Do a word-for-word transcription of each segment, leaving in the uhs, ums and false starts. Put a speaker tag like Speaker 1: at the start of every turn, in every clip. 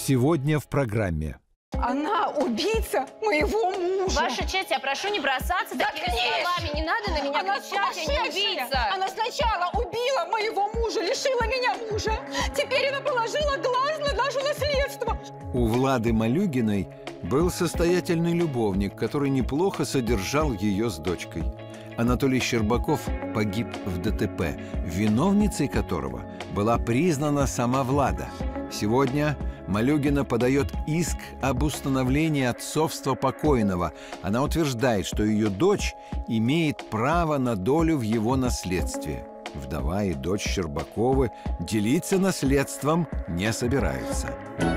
Speaker 1: Сегодня в программе.
Speaker 2: Она убийца моего мужа.
Speaker 3: Ваша честь, я прошу не бросаться такими словами. Не надо на меня
Speaker 2: Она
Speaker 3: кричать, я не убийца.
Speaker 2: Она сначала убила моего мужа, лишила меня мужа. Теперь она положила глаз на наше наследство.
Speaker 1: У Влады Малюгиной был состоятельный любовник, который неплохо содержал ее с дочкой. Анатолий Щербаков погиб в ДТП, виновницей которого была признана сама Влада. Сегодня Малюгина подает иск об установлении отцовства покойного. Она утверждает, что ее дочь имеет право на долю в его наследстве. Вдова и дочь Щербаковы делиться наследством не собираются.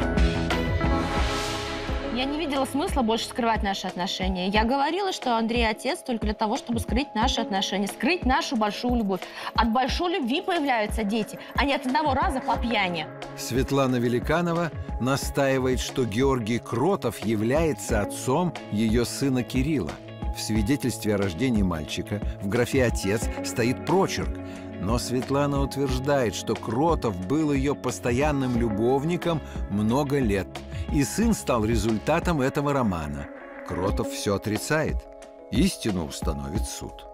Speaker 3: Я не видела смысла больше скрывать наши отношения. Я говорила, что Андрей отец только для того, чтобы скрыть наши отношения, скрыть нашу большую любовь. От большой любви появляются дети, а не от одного раза по пьяни.
Speaker 1: Светлана Великанова настаивает, что Георгий Кротов является отцом ее сына Кирилла. В свидетельстве о рождении мальчика в графе «Отец» стоит прочерк. Но Светлана утверждает, что Кротов был ее постоянным любовником много лет. И сын стал результатом этого романа. Кротов все отрицает. Истину установит суд.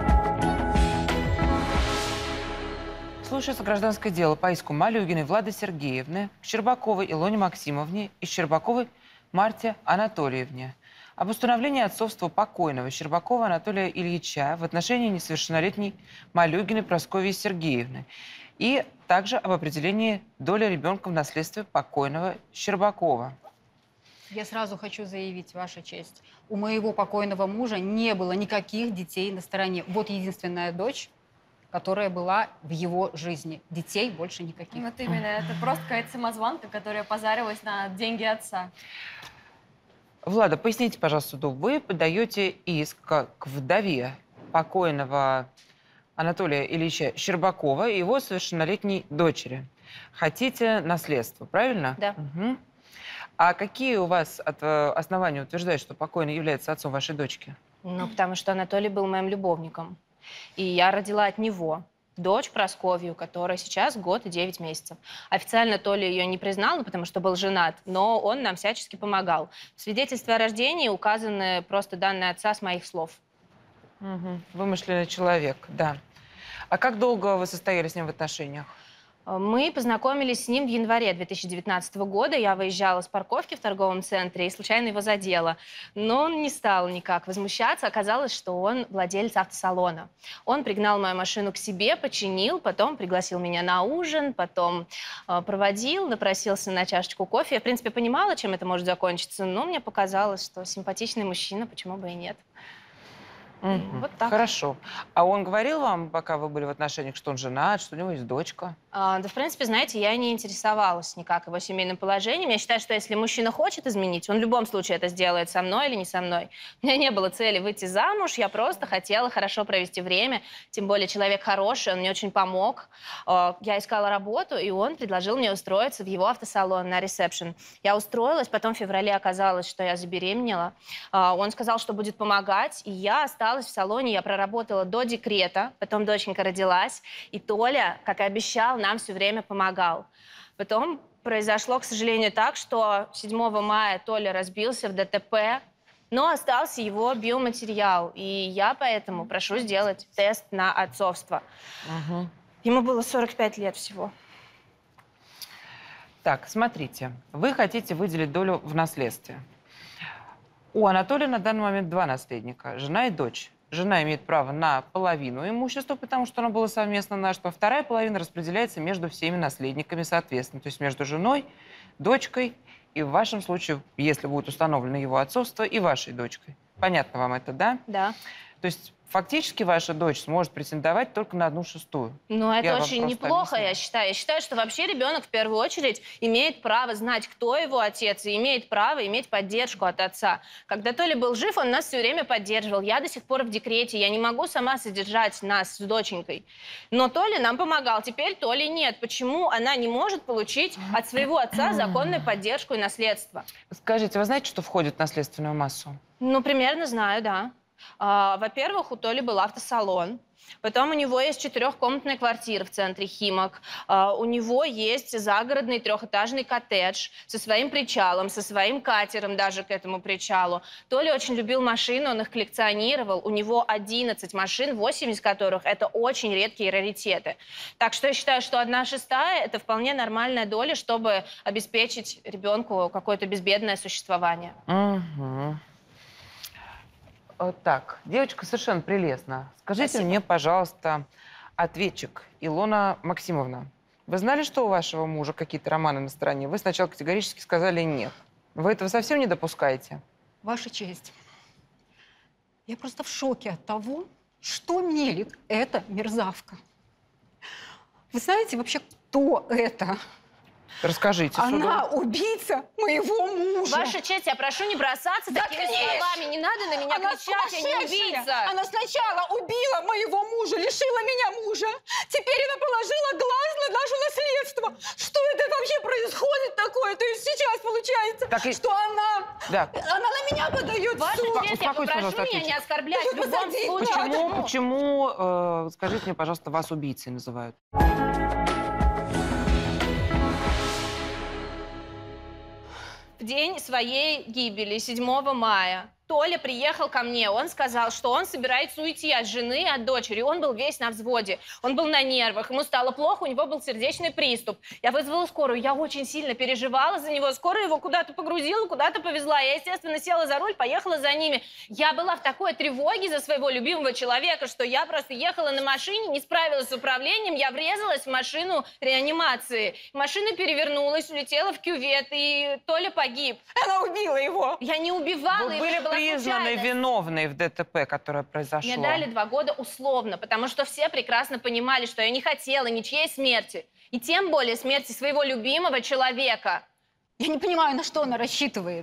Speaker 4: Слушается гражданское дело по иску Малюгиной Влады Сергеевны, Щербаковой Илоне Максимовне и Щербаковой Марте Анатольевне об установлении отцовства покойного Щербакова Анатолия Ильича в отношении несовершеннолетней Малюгиной Прасковьи Сергеевны и также об определении доли ребенка в наследстве покойного Щербакова.
Speaker 5: Я сразу хочу заявить, Ваша честь, у моего покойного мужа не было никаких детей на стороне. Вот единственная дочь, которая была в его жизни. Детей больше никаких.
Speaker 6: Вот именно, это просто какая-то самозванка, которая позарилась на деньги отца.
Speaker 4: Влада, поясните, пожалуйста, суду, вы подаете иск к вдове покойного Анатолия Ильича Щербакова и его совершеннолетней дочери. Хотите наследство, правильно?
Speaker 3: Да.
Speaker 4: Угу. А какие у вас основания утверждать, что покойный является отцом вашей дочки?
Speaker 3: Ну, потому что Анатолий был моим любовником. И я родила от него дочь Прасковью, которая сейчас год и девять месяцев. Официально Толя ее не признал, ну, потому что был женат, но он нам всячески помогал. В свидетельстве о рождении указаны просто данные отца с моих слов.
Speaker 4: Угу. Вымышленный человек, да. А как долго вы состояли с ним в отношениях?
Speaker 3: Мы познакомились с ним в январе две тысячи девятнадцатого года. Я выезжала с парковки в торговом центре и случайно его задела. Но он не стал никак возмущаться. Оказалось, что он владелец автосалона. Он пригнал мою машину к себе, починил, потом пригласил меня на ужин, потом э, проводил, напросился на чашечку кофе. Я, в принципе, понимала, чем это может закончиться, но мне показалось, что симпатичный мужчина, почему бы и нет.
Speaker 4: Mm-hmm.
Speaker 3: Вот так.
Speaker 4: Хорошо. А он говорил вам, пока вы были в отношениях, что он женат, что у него есть дочка?
Speaker 3: А, да, в принципе, знаете, я не интересовалась никак его семейным положением. Я считаю, что если мужчина хочет изменить, он в любом случае это сделает со мной или не со мной. У меня не было цели выйти замуж, я просто хотела хорошо провести время. Тем более человек хороший, он мне очень помог. Я искала работу, и он предложил мне устроиться в его автосалон на ресепшн. Я устроилась, потом в феврале оказалось, что я забеременела. Он сказал, что будет помогать, и я осталась в салоне, я проработала до декрета, потом доченька родилась, и Толя, как и обещал, нам все время помогал. Потом произошло, к сожалению, так, что седьмого мая Толя разбился в ДТП, но остался его биоматериал, и я поэтому прошу сделать тест на отцовство.
Speaker 4: Угу.
Speaker 3: Ему было сорок пять лет всего.
Speaker 4: Так, смотрите, вы хотите выделить долю в наследстве. У Анатолия на данный момент два наследника, жена и дочь. Жена имеет право на половину имущества, потому что оно было совместно наше, а вторая половина распределяется между всеми наследниками соответственно. То есть между женой, дочкой и, в вашем случае, если будет установлено его отцовство, и вашей дочкой. Понятно вам это, да?
Speaker 3: Да.
Speaker 4: То есть фактически ваша дочь сможет претендовать только на одну шестую.
Speaker 3: Ну, это
Speaker 4: Я
Speaker 3: очень неплохо,
Speaker 4: объясню.
Speaker 3: я считаю. Я считаю, что вообще ребенок в первую очередь имеет право знать, кто его отец, и имеет право иметь поддержку от отца. Когда Толя был жив, он нас все время поддерживал. Я до сих пор в декрете, я не могу сама содержать нас с доченькой. Но Толя нам помогал, теперь Толи нет. Почему она не может получить от своего отца законную поддержку и наследство?
Speaker 4: Скажите, вы знаете, что входит в наследственную массу?
Speaker 3: Ну, примерно знаю, да. А, во-первых, у Толи был автосалон. Потом у него есть четырехкомнатная квартира в центре Химок. А, у него есть загородный трехэтажный коттедж со своим причалом, со своим катером даже к этому причалу. Толя очень любил машины, он их коллекционировал. У него одиннадцать машин, восемь из которых это очень редкие раритеты. Так что я считаю, что одна шестая – это вполне нормальная доля, чтобы обеспечить ребенку какое-то безбедное существование.
Speaker 4: Угу. Так, девочка совершенно прелестна. Скажите
Speaker 3: Спасибо.
Speaker 4: мне, пожалуйста, ответчик Илона Максимовна, вы знали, что у вашего мужа какие-то романы на стороне? Вы сначала категорически сказали нет. Вы этого совсем не допускаете?
Speaker 5: Ваша честь, я просто в шоке от того, что мелит эта мерзавка. Вы знаете вообще, кто это?
Speaker 4: Расскажите.
Speaker 2: Она
Speaker 4: суду.
Speaker 2: убийца моего мужа.
Speaker 3: Ваша честь, я прошу не бросаться
Speaker 2: Да,
Speaker 3: такими
Speaker 2: конечно.
Speaker 3: словами. Не надо на меня
Speaker 2: Она
Speaker 3: кричать, я не
Speaker 2: сумасшедшая.
Speaker 3: убийца.
Speaker 2: Она сначала убила моего мужа, лишила меня мужа. Теперь она положила глаз на наше наследство. Что это вообще происходит такое? То есть сейчас получается,
Speaker 4: Так и-
Speaker 2: что она,
Speaker 4: Да.
Speaker 2: она на меня подает в
Speaker 3: Ваша
Speaker 2: суд.
Speaker 3: честь, я
Speaker 4: успокойся,
Speaker 3: попрошу
Speaker 4: пожалуйста,
Speaker 3: меня не
Speaker 4: ответчик.
Speaker 3: оскорблять в
Speaker 2: Да
Speaker 3: любом
Speaker 2: посадить
Speaker 3: случае.
Speaker 2: надо.
Speaker 4: Почему, почему э, скажите мне, пожалуйста, вас убийцей называют?
Speaker 3: В день своей гибели, седьмого мая, Толя приехал ко мне. Он сказал, что он собирается уйти от жены, от дочери. Он был весь на взводе. Он был на нервах. Ему стало плохо, у него был сердечный приступ. Я вызвала скорую. Я очень сильно переживала за него. Скорая его куда-то погрузила, куда-то повезла. Я, естественно, села за руль, поехала за ними. Я была в такой тревоге за своего любимого человека, что я просто ехала на машине, не справилась с управлением. Я врезалась в машину реанимации. Машина перевернулась, улетела в кювет, и Толя погиб.
Speaker 2: Она убила его.
Speaker 3: Я не убивала
Speaker 4: Вы
Speaker 3: его,
Speaker 4: были
Speaker 3: это была
Speaker 4: признаны
Speaker 3: случайность.
Speaker 4: виновной в ДТП, которое произошло.
Speaker 3: Мне дали два года условно, потому что все прекрасно понимали, что я не хотела ничьей смерти. И тем более смерти своего любимого человека.
Speaker 5: Я не понимаю, на что она рассчитывает.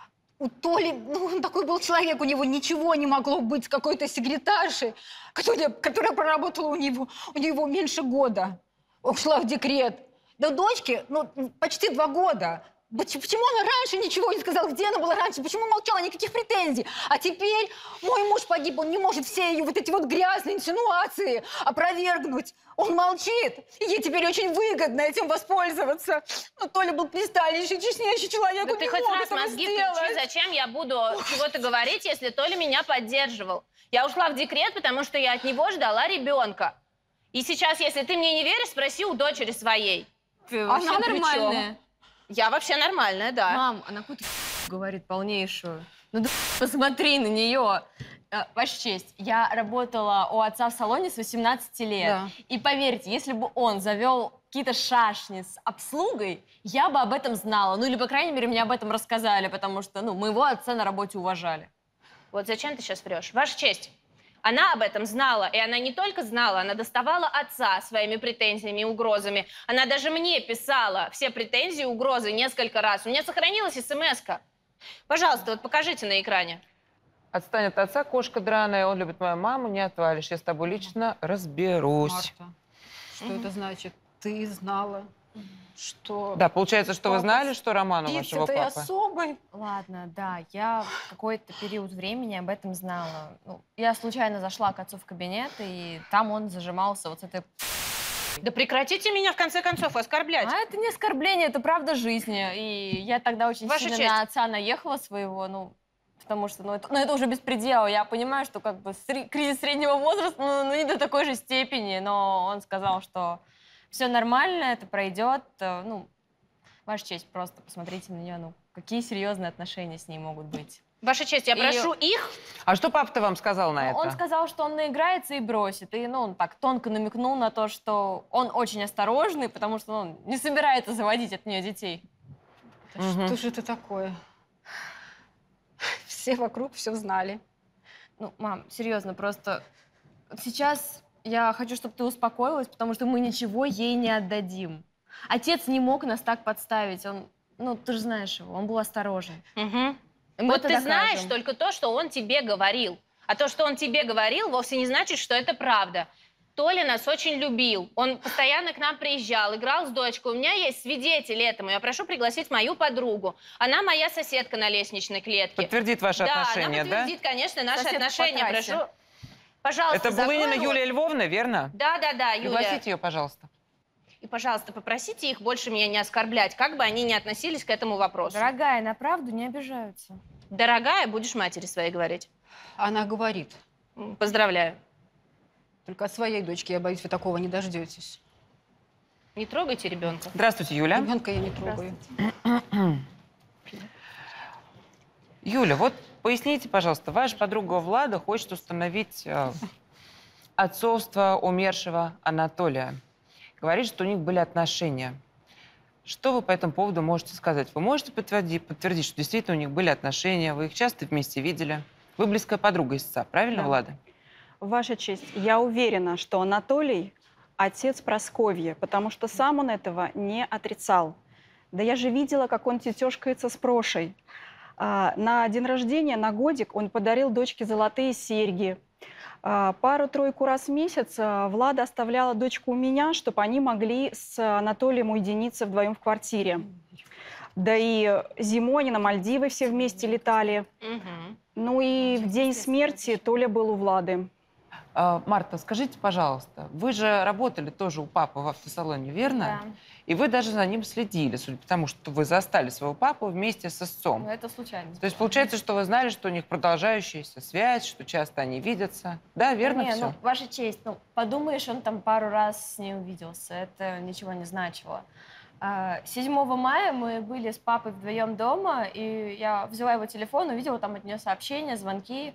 Speaker 5: У Толи, ну, он такой был человек, у него ничего не могло быть с какой-то секретаршей, которая, которая проработала у него, у него меньше года. Ушла в декрет. Да дочке, ну, почти два года. Поч- Почему она раньше ничего не сказала? Где она была раньше? Почему молчала? Никаких претензий. А теперь мой муж погиб, он не может все ее вот эти вот грязные инсинуации опровергнуть. Он молчит. И ей теперь очень выгодно этим воспользоваться. Но Толя был кристальнейший, честнейший человек.
Speaker 3: Да
Speaker 5: он
Speaker 3: ты
Speaker 5: не
Speaker 3: хоть
Speaker 5: мог
Speaker 3: раз
Speaker 5: этого
Speaker 3: мозги
Speaker 5: сделать.
Speaker 3: включи, зачем я буду чего-то говорить, если Толя меня поддерживал. Я ушла в декрет, потому что я от него ждала ребенка. И сейчас, если ты мне не веришь, спроси у дочери своей.
Speaker 6: Она
Speaker 3: Вообще при
Speaker 6: нормальная.
Speaker 3: чём? Я вообще нормальная, да.
Speaker 6: Мам, она какую-то говорит полнейшую. Ну да посмотри на нее. Э, Ваша честь, я работала у отца в салоне с восемнадцати лет.
Speaker 5: Да.
Speaker 6: И поверьте, если бы он завел какие-то шашни с обслугой, я бы об этом знала. Ну или, по крайней мере, мне об этом рассказали, потому что, ну, моего отца на работе уважали.
Speaker 3: Вот зачем ты сейчас врешь? Ваша честь, она об этом знала, и она не только знала, она доставала отца своими претензиями и угрозами. Она даже мне писала все претензии и угрозы несколько раз. У меня сохранилась смс-ка. Пожалуйста, вот покажите на экране.
Speaker 4: Отстань от отца, кошка драная, он любит мою маму, не отвалишь. Я с тобой лично разберусь.
Speaker 5: Марта, что это значит? Ты знала, что...
Speaker 4: Да, получается, что вы
Speaker 5: Папа
Speaker 4: знали, что роман у
Speaker 5: спит с
Speaker 4: вашего
Speaker 5: этой
Speaker 4: папы?
Speaker 5: особой.
Speaker 6: Ладно, да, я какой-то период времени об этом знала. Ну, я случайно зашла к отцу в кабинет, и там он зажимался вот с этой...
Speaker 3: Да прекратите меня, в конце концов, оскорблять.
Speaker 6: А это не оскорбление, это правда жизни. И я тогда очень
Speaker 3: Ваша
Speaker 6: сильно
Speaker 3: честь.
Speaker 6: на отца наехала своего, ну, потому что, ну, это, ну, это уже беспредел. Я понимаю, что как бы сре- кризис среднего возраста, ну, ну, не до такой же степени, но он сказал, что все нормально, это пройдет. Э, Ну, Ваша честь, просто посмотрите на нее, ну, какие серьезные отношения с ней могут быть.
Speaker 3: Ваша честь, я
Speaker 6: И-
Speaker 3: прошу их.
Speaker 4: А что папа-то вам сказал на
Speaker 6: Ну, Он
Speaker 4: это?
Speaker 6: сказал, что он наиграется и бросит. И, ну, он так тонко намекнул на то, что он очень осторожный, потому что он не собирается заводить от нее детей.
Speaker 5: Да
Speaker 4: Мгм.
Speaker 5: Что же это такое? Все вокруг все знали.
Speaker 6: Ну, мам, серьезно, просто вот сейчас я хочу, чтобы ты успокоилась, потому что мы ничего ей не отдадим. Отец не мог нас так подставить. Он, ну, ты же знаешь его, он был осторожен.
Speaker 3: Угу.
Speaker 6: И мы
Speaker 3: Вот
Speaker 6: это
Speaker 3: ты
Speaker 6: докажем.
Speaker 3: знаешь только то, что он тебе говорил. А то, что он тебе говорил, вовсе не значит, что это правда. Толя нас очень любил. Он постоянно к нам приезжал, играл с дочкой. У меня есть свидетели этому. Я прошу пригласить мою подругу. Она моя соседка на лестничной клетке.
Speaker 4: Подтвердит ваши
Speaker 3: да,
Speaker 4: отношения,
Speaker 3: она подтвердит,
Speaker 4: да?
Speaker 3: конечно, наши
Speaker 6: Соседка по
Speaker 3: отношения.
Speaker 6: трассе.
Speaker 3: Прошу, пожалуйста,
Speaker 4: Это Булынина
Speaker 3: закрой рот.
Speaker 4: Юлия Львовна, верно?
Speaker 3: Да, да, да, Юля.
Speaker 4: Пригласите ее, пожалуйста.
Speaker 3: И, пожалуйста, попросите их больше меня не оскорблять, как бы они ни относились к этому вопросу.
Speaker 6: Дорогая, на правду не обижаются.
Speaker 3: Дорогая, будешь матери своей говорить.
Speaker 5: Она говорит.
Speaker 3: М, Поздравляю.
Speaker 5: Только от своей дочки, я боюсь, вы такого не дождетесь.
Speaker 3: Не трогайте ребенка.
Speaker 4: Здравствуйте, Юля.
Speaker 5: Ребенка я не трогаю.
Speaker 4: Юля, вот поясните, пожалуйста, ваша подруга Влада хочет установить э, отцовство умершего Анатолия. Говорит, что у них были отношения. Что вы по этому поводу можете сказать? Вы можете подтвердить, подтвердить, что действительно у них были отношения, вы их часто вместе видели? Вы близкая подруга истца, правильно,
Speaker 7: Да.
Speaker 4: Влада?
Speaker 7: Ваша честь, я уверена, что Анатолий – отец Прасковьи, потому что сам он этого не отрицал. Да я же видела, как он тетешкается с Прошей. А, на день рождения, на годик, он подарил дочке золотые серьги. А, пару-тройку раз в месяц а, Влада оставляла дочку у меня, чтобы они могли с Анатолием уединиться вдвоем в квартире. Да и зимой они на Мальдивы все вместе летали.
Speaker 3: Мгм.
Speaker 7: Ну и в день смерти Толя был у Влады.
Speaker 4: А, Марта, скажите, пожалуйста, вы же работали тоже у папы в автосалоне, верно?
Speaker 6: Да.
Speaker 4: И вы даже за ним следили, судя по тому, что вы застали своего папу вместе с истцом.
Speaker 6: Ну, это случайно.
Speaker 4: То есть получается, что вы знали, что у них продолжающаяся связь, что часто они видятся. Да, верно
Speaker 6: Не,
Speaker 4: все?
Speaker 6: ну, ваша честь, ну, подумаешь, он там пару раз с ней увиделся. Это ничего не значило. А, седьмого мая мы были с папой вдвоем дома, и я взяла его телефон, увидела там от нее сообщения, звонки.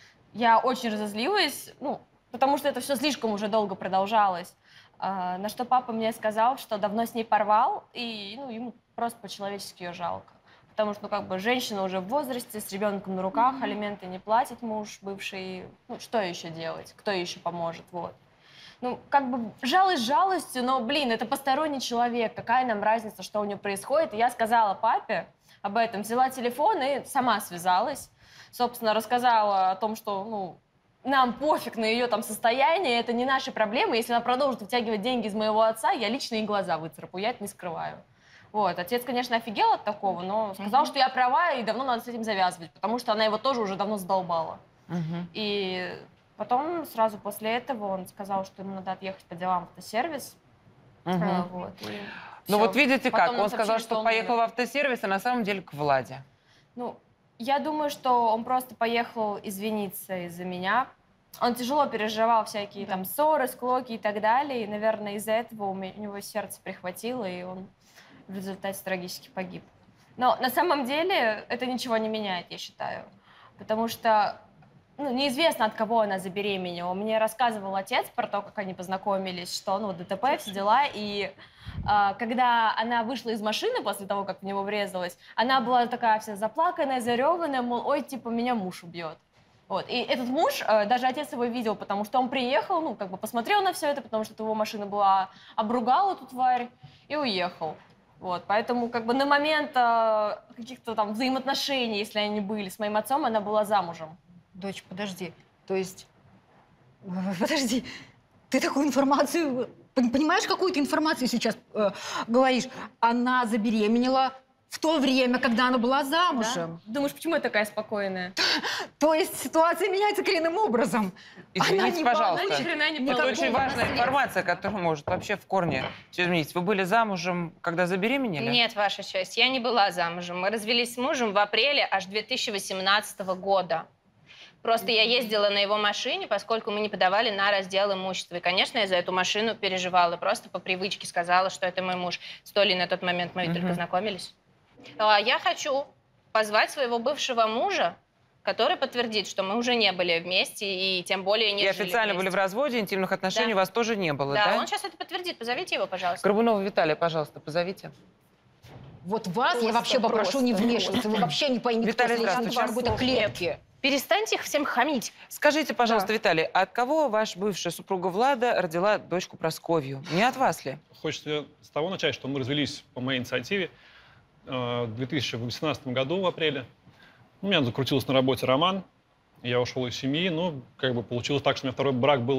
Speaker 6: Я очень разозлилась, ну, потому что это все слишком уже долго продолжалось. А, на что папа мне сказал, что давно с ней порвал, и ну, ему просто по-человечески ее жалко. Потому что, ну, как бы, женщина уже в возрасте, с ребенком на руках, алименты не платит муж бывший. Ну, что еще делать? Кто ей еще поможет? Вот. Ну, как бы, жалость жалостью, но, блин, это посторонний человек. Какая нам разница, что у нее происходит? И я сказала папе об этом, взяла телефон и сама связалась. Собственно, рассказала о том, что, ну, нам пофиг на ее там состояние, это не наши проблемы. Если она продолжит вытягивать деньги из моего отца, я лично ей глаза выцарапаю, я это не скрываю. Вот. Отец, конечно, офигел от такого, но сказал, mm-hmm. что я права, и давно надо с этим завязывать, потому что она его тоже уже давно задолбала.
Speaker 4: Угу.
Speaker 6: И потом, сразу после этого, он сказал, что ему надо отъехать по делам в автосервис.
Speaker 4: Угу.
Speaker 6: А, вот, и
Speaker 4: Ну
Speaker 6: всё.
Speaker 4: вот видите
Speaker 6: Потом
Speaker 4: как,
Speaker 6: нам
Speaker 4: он сказал,
Speaker 6: сообщили,
Speaker 4: что
Speaker 6: он
Speaker 4: поехал в
Speaker 6: умер.
Speaker 4: автосервис, а на самом деле к Владе.
Speaker 6: Ну, я думаю, что он просто поехал извиниться из-за меня. Он тяжело переживал всякие там ссоры, склоки и так далее. И, наверное, из-за этого у, меня, у него сердце прихватило, и он в результате трагически погиб. Но на самом деле это ничего не меняет, я считаю. Потому что ну, неизвестно, от кого она забеременела. Мне рассказывал отец про то, как они познакомились, что ну, ДТП, все дела. И а, когда она вышла из машины после того, как в него врезалась, она была такая вся заплаканная, зареванная, мол, ой, типа, меня муж убьет. Вот. И этот муж, э, даже отец его видел, потому что он приехал, ну, как бы посмотрел на все это, потому что это его машина была, обругал эту тварь и уехал. Вот. Поэтому как бы на момент э, каких-то там взаимоотношений, если они были с моим отцом, она была замужем.
Speaker 5: Дочь, подожди. То есть, подожди, ты такую информацию, пон- понимаешь, какую ты информацию сейчас э, говоришь? Она забеременела в то время, когда она была замужем.
Speaker 6: Да? Думаешь, почему я такая спокойная?
Speaker 5: То есть ситуация меняется коренным образом.
Speaker 4: Извините,
Speaker 5: не
Speaker 4: пожалуйста.
Speaker 6: Она ни хрена не
Speaker 4: Это
Speaker 5: Никакого
Speaker 4: очень важная
Speaker 5: наследства.
Speaker 4: информация, которая может вообще в корне все изменить. Вы были замужем, когда забеременели?
Speaker 3: Нет, Ваша честь, я не была замужем. Мы развелись с мужем в апреле аж две тысячи восемнадцатого года. Просто я ездила на его машине, поскольку мы не подавали на раздел имущества. И, конечно, я за эту машину переживала. Просто по привычке сказала, что это мой муж. С Толей на тот момент мы
Speaker 4: Мгм.
Speaker 3: только знакомились. А, Я хочу позвать своего бывшего мужа, который подтвердит, что мы уже не были вместе и тем более не
Speaker 4: И
Speaker 3: жили
Speaker 4: официально были в
Speaker 3: вместе.
Speaker 4: разводе, интимных отношений
Speaker 3: Да.
Speaker 4: у вас тоже не было,
Speaker 3: Да,
Speaker 4: да?
Speaker 3: он сейчас это подтвердит. Позовите его, пожалуйста.
Speaker 4: Горбунова Виталия, пожалуйста, позовите.
Speaker 5: Вот вас
Speaker 3: Просто,
Speaker 5: я вообще попрошу не
Speaker 3: просто.
Speaker 5: вмешиваться. Вы вообще не поймете, кто
Speaker 4: Виталий,
Speaker 5: стоит в
Speaker 4: здравствуйте.
Speaker 5: какой-то клетке.
Speaker 3: Перестаньте их всем хамить.
Speaker 4: Скажите, пожалуйста, Виталий, от кого ваша бывшая супруга Влада родила дочку Прасковью? Не от вас ли?
Speaker 8: Хочется с того начать, что мы развелись по моей инициативе э, в две тысячи восемнадцатом году, в апреле. У меня закрутился на работе роман, я ушел из семьи, ну, как бы получилось так, что у меня второй брак был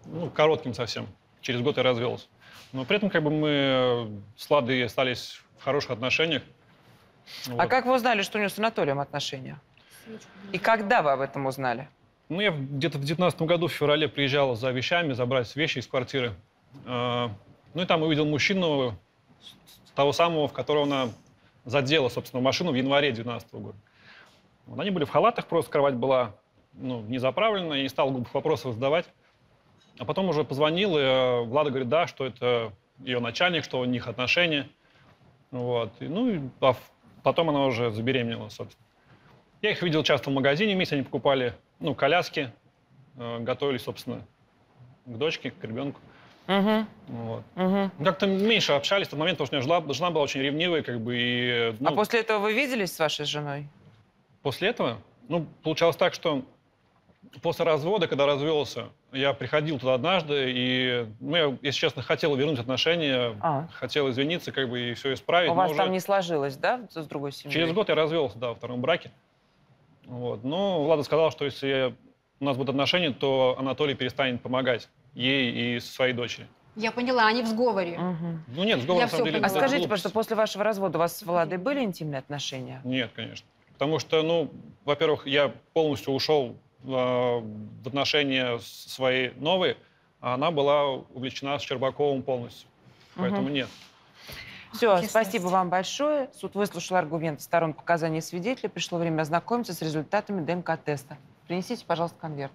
Speaker 8: ну, коротким совсем. Через год я развелся. Но при этом как бы мы с Ладой остались в хороших отношениях.
Speaker 4: А
Speaker 8: Вот.
Speaker 4: как вы узнали, что у него с Анатолием отношения? И когда вы об этом узнали?
Speaker 8: Ну, я где-то в девятнадцатом году, в феврале, приезжал за вещами, забрать вещи из квартиры. А, Ну и там увидел мужчину, того самого, в которого она задела, собственно, машину в январе девятнадцатого года. Вот, они были в халатах, просто кровать была ну, не заправлена, и не стал глупых вопросов задавать. А потом уже позвонил, и э, Влада говорит, да, что это ее начальник, что у них отношения. Вот. И, ну, и, а потом она уже забеременела, собственно. Я их видел часто в магазине, вместе они покупали ну, коляски, э, готовились, собственно, к дочке, к ребенку.
Speaker 4: Угу.
Speaker 8: Вот.
Speaker 4: Угу.
Speaker 8: Как-то меньше общались в тот момент, потому что у меня жена, жена была очень ревнивая, как бы, и... Ну,
Speaker 4: А после этого вы виделись с вашей женой?
Speaker 8: После этого, ну, получалось так, что после развода, когда развелся, я приходил туда однажды, и, ну, я, если честно, хотел вернуть отношения,
Speaker 4: А.
Speaker 8: хотел извиниться, как бы, и все исправить.
Speaker 4: У
Speaker 8: но
Speaker 4: вас
Speaker 8: уже
Speaker 4: там не сложилось, да, с другой семьей?
Speaker 8: Через год я развелся, да, во втором браке. Вот. Но Влада сказала, что если у нас будут отношения, то Анатолий перестанет помогать ей и своей дочери.
Speaker 5: Я поняла, они в сговоре.
Speaker 4: Угу.
Speaker 8: Ну нет, сговор
Speaker 5: Я
Speaker 8: на самом
Speaker 5: всё
Speaker 8: деле...
Speaker 5: поняла.
Speaker 4: А
Speaker 8: это
Speaker 4: скажите,
Speaker 8: глупость.
Speaker 4: пожалуйста, после вашего развода у вас с Владой были интимные отношения?
Speaker 8: Нет, конечно. Потому что, ну, во-первых, я полностью ушел э, в отношения свои новые, а она была увлечена с Щербаковым полностью. Поэтому
Speaker 4: Мгм.
Speaker 8: нет.
Speaker 4: Все,
Speaker 5: Честность.
Speaker 4: спасибо вам большое. Суд выслушал аргументы сторон, показания свидетелей. Пришло время ознакомиться с результатами ДНК-теста. Принесите, пожалуйста, конверт.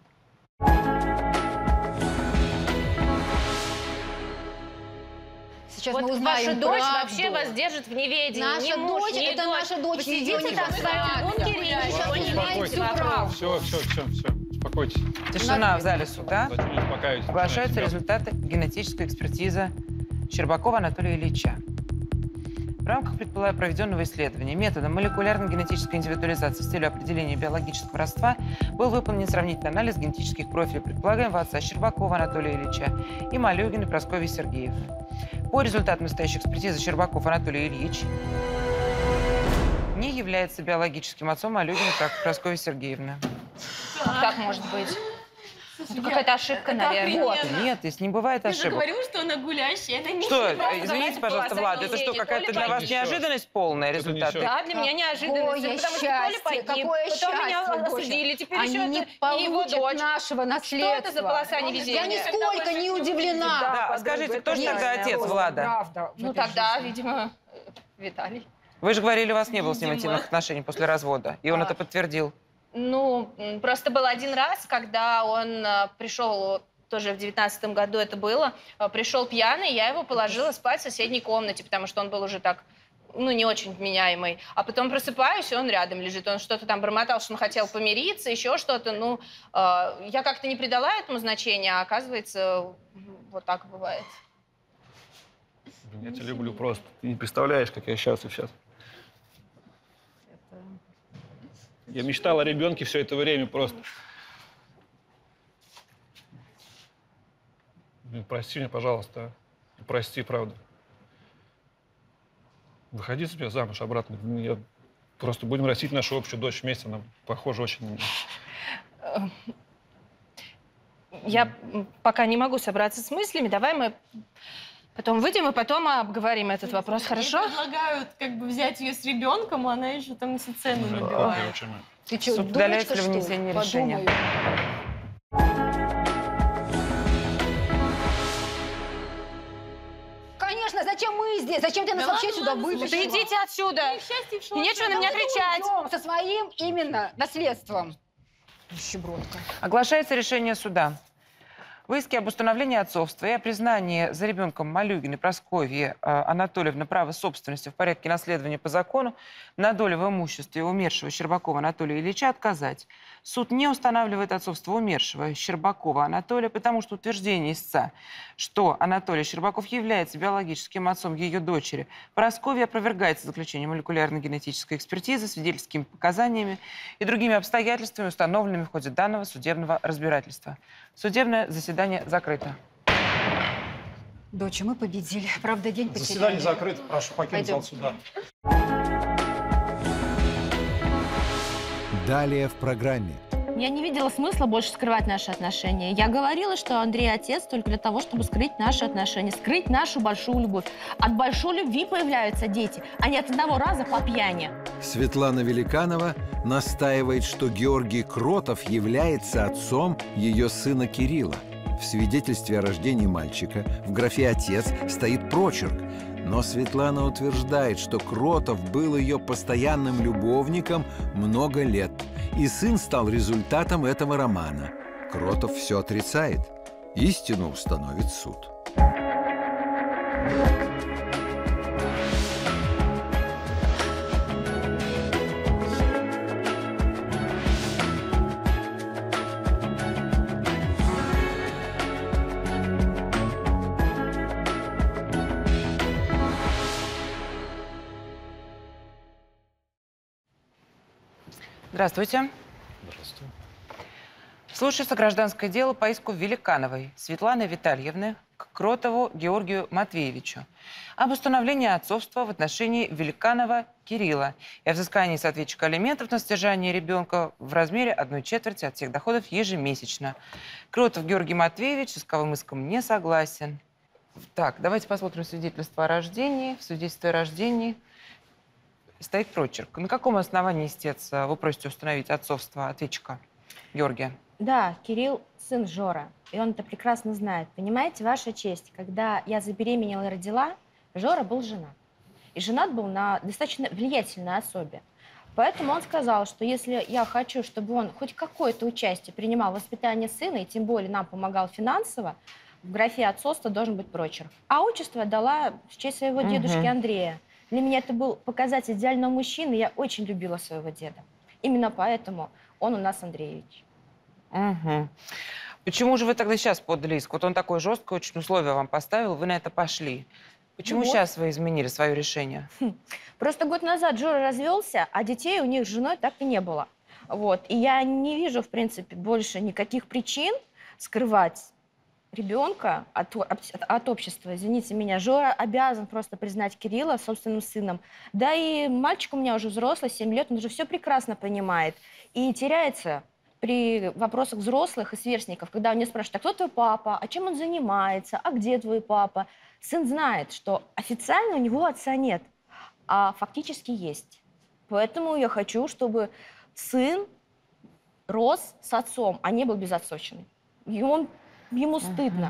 Speaker 5: Сейчас
Speaker 3: Вот
Speaker 5: мы узнаем
Speaker 3: ваша дочь
Speaker 5: правду.
Speaker 3: вообще вас держит в неведении.
Speaker 5: Наша
Speaker 3: ни муж,
Speaker 5: дочь,
Speaker 3: ни
Speaker 5: это
Speaker 3: дочь.
Speaker 5: наша дочь,
Speaker 3: Вы
Speaker 5: её
Speaker 3: сидите
Speaker 5: не
Speaker 3: там в своем
Speaker 5: пускают.
Speaker 3: бункере и
Speaker 5: Вы
Speaker 3: ничего
Speaker 5: сейчас
Speaker 3: не
Speaker 5: узнаете
Speaker 3: видите
Speaker 5: всю
Speaker 3: вокруг.
Speaker 5: правду.
Speaker 8: Все, все, все, все. Успокойтесь.
Speaker 4: Тишина в зале суда.
Speaker 8: Зачем не успокаиваетесь?
Speaker 4: Оглашаются
Speaker 8: Начинаете
Speaker 4: результаты генетической экспертизы Щербакова Анатолия Ильича. В рамках предпола- проведенного исследования методом молекулярно-генетической индивидуализации с целью определения биологического родства был выполнен сравнительный анализ генетических профилей предполагаемого отца Щербакова Анатолия Ильича и Малюгиной Прасковьи Сергеевны. По результатам настоящей экспертизы Щербаков Анатолий Ильич не является биологическим отцом Малюгиной Прасковьи Сергеевны.
Speaker 3: Как может быть? Это какая-то ошибка, наверное.
Speaker 6: Вот.
Speaker 4: Нет, здесь не бывает
Speaker 6: Ты же
Speaker 4: ошибок.
Speaker 6: говорил, что она гулящая. Это не
Speaker 4: Что,
Speaker 6: просто
Speaker 4: извините,
Speaker 3: давайте
Speaker 4: пожалуйста,
Speaker 3: голосовать
Speaker 4: Влад, это что,
Speaker 3: не
Speaker 4: какая-то
Speaker 3: Толя
Speaker 4: для вас
Speaker 8: погиб.
Speaker 4: неожиданность полная
Speaker 8: Это
Speaker 4: результаты?
Speaker 8: ничего.
Speaker 3: Да, для меня неожиданность,
Speaker 5: Какое
Speaker 3: потому что
Speaker 5: счастье,
Speaker 3: Толя погиб,
Speaker 5: какое
Speaker 3: потом меня
Speaker 5: счастье, Доча.
Speaker 3: осудили, теперь
Speaker 5: Они
Speaker 3: еще
Speaker 5: не
Speaker 3: это и его
Speaker 5: получат
Speaker 3: дочь.
Speaker 5: нашего наследства.
Speaker 3: это за полоса невезения?
Speaker 5: Я нисколько не удивлена.
Speaker 4: Да, а скажите, кто же
Speaker 5: Нет,
Speaker 4: тогда отец
Speaker 5: просто
Speaker 4: Влада?
Speaker 5: Правда. в
Speaker 3: Ну
Speaker 5: этой
Speaker 3: тогда,
Speaker 5: жизни.
Speaker 3: видимо, Виталий.
Speaker 4: Вы же говорили, у вас не было с ним
Speaker 6: Видимо.
Speaker 4: интимных отношений после развода, и он
Speaker 3: А.
Speaker 4: это подтвердил.
Speaker 3: Ну, м, просто был один раз, когда он а, пришел, тоже в девятнадцатом году это было, а, пришел пьяный, я его положила спать в соседней комнате, потому что он был уже так, ну, не очень вменяемый. А потом просыпаюсь, и он рядом лежит. Он что-то там бормотал, что он хотел помириться, еще что-то. Ну, а, я как-то не придала этому значения, а оказывается, вот так бывает.
Speaker 8: Я тебя люблю просто. Ты не представляешь, как я счастлив сейчас. Я мечтал о ребенке все это время просто. Блин, прости меня, пожалуйста. а. Прости, правда. Выходи за меня замуж обратно. Я... Просто будем растить нашу общую дочь вместе. Она похожа очень...
Speaker 3: Я м, пока не могу собраться с мыслями. Давай мы потом выйдем и потом обговорим этот вопрос, хорошо?
Speaker 6: Мне предлагают как бы взять ее с ребенком, а она еще там все цены
Speaker 8: А,
Speaker 6: набивает.
Speaker 8: короче, мы-
Speaker 5: Ты что,
Speaker 4: Суд
Speaker 5: дурочка,
Speaker 4: удаляется для
Speaker 5: что ли?
Speaker 4: вынесения решения.
Speaker 5: Подумай. Конечно, зачем мы здесь? Зачем ты нас
Speaker 6: Да
Speaker 5: вообще
Speaker 6: ладно,
Speaker 5: сюда
Speaker 6: ладно,
Speaker 5: вытащила?
Speaker 3: Да идите отсюда!
Speaker 6: Их счастье в
Speaker 3: И
Speaker 6: шоке.
Speaker 3: нечего на меня кричать.
Speaker 5: Уйдем со своим именно наследством. Нищебродка.
Speaker 4: Оглашается решение суда. В иске об установлении отцовства и о признании за ребенком Малюгиной Прасковьи э, Анатольевны права собственности в порядке наследования по закону на долю в имуществе умершего Щербакова Анатолия Ильича отказать. Суд не устанавливает отцовство умершего Щербакова Анатолия, потому что утверждение истца, что Анатолий Щербаков является биологическим отцом ее дочери, Прасковьи опровергается заключением молекулярно-генетической экспертизы, свидетельскими показаниями и другими обстоятельствами, установленными в ходе данного судебного разбирательства. Судебное заседание закрыто.
Speaker 5: Доча, мы победили. Правда, день потеряли.
Speaker 9: Заседание закрыто. Прошу покинуть
Speaker 5: Пойдем.
Speaker 9: зал суда.
Speaker 1: Далее в программе.
Speaker 3: Я не видела смысла больше скрывать наши отношения. Я говорила, что Андрей отец только для того, чтобы скрыть наши отношения, скрыть нашу большую любовь. От большой любви появляются дети, а не от одного раза по пьяни.
Speaker 1: Светлана Великанова настаивает, что Георгий Кротов является отцом ее сына Кирилла. В свидетельстве о рождении мальчика в графе «Отец» стоит прочерк. Но Светлана утверждает, что Кротов был ее постоянным любовником много лет. И сын стал результатом этого романа. Кротов все отрицает. Истину установит суд.
Speaker 4: Здравствуйте.
Speaker 8: Здравствуйте.
Speaker 4: Слушается гражданское дело по иску Великановой Светланы Витальевны к Кротову Георгию Матвеевичу об установлении отцовства в отношении Великанова Кирилла и о взыскании с ответчика алиментов на содержание ребенка в размере одной четверти от всех доходов ежемесячно. Кротов Георгий Матвеевич с исковым иском не согласен. Так, давайте посмотрим свидетельство о рождении. В свидетельстве о рождении стоит прочерк. На каком основании, истец, вы просите установить отцовство ответчика Георгия?
Speaker 3: Да, Кирилл сын Жора, и он это прекрасно знает. Понимаете, ваша честь, когда я забеременела и родила, Жора был женат. И женат был на достаточно влиятельной особе. Поэтому он сказал, что если я хочу, чтобы он хоть какое-то участие принимал в воспитании сына, и тем более нам помогал финансово, в графе отцовства должен быть прочерк. А отчество я дала в честь своего
Speaker 4: Угу.
Speaker 3: дедушки Андрея. Для меня это был показатель идеального мужчины, я очень любила своего деда. Именно поэтому он у нас Андреевич.
Speaker 4: Угу. Почему же вы тогда сейчас подали иск? Вот он такое жесткое очень условие вам поставил, вы на это пошли. Почему
Speaker 3: Ну вот.
Speaker 4: сейчас вы изменили свое решение?
Speaker 3: Просто год назад Жора развелся, а детей у них с женой так и не было. Вот. И я не вижу, в принципе, больше никаких причин скрывать ребенка от, от, от общества. Извините меня, Жора обязан просто признать Кирилла собственным сыном. Да и мальчик у меня уже взрослый, семь лет, он уже все прекрасно понимает. И теряется при вопросах взрослых и сверстников, когда он меня спрашивает, а кто твой папа, а чем он занимается, а где твой папа? Сын знает, что официально у него отца нет, а фактически есть. Поэтому я хочу, чтобы сын рос с отцом, а не был безотцовщиной. И он, ему стыдно.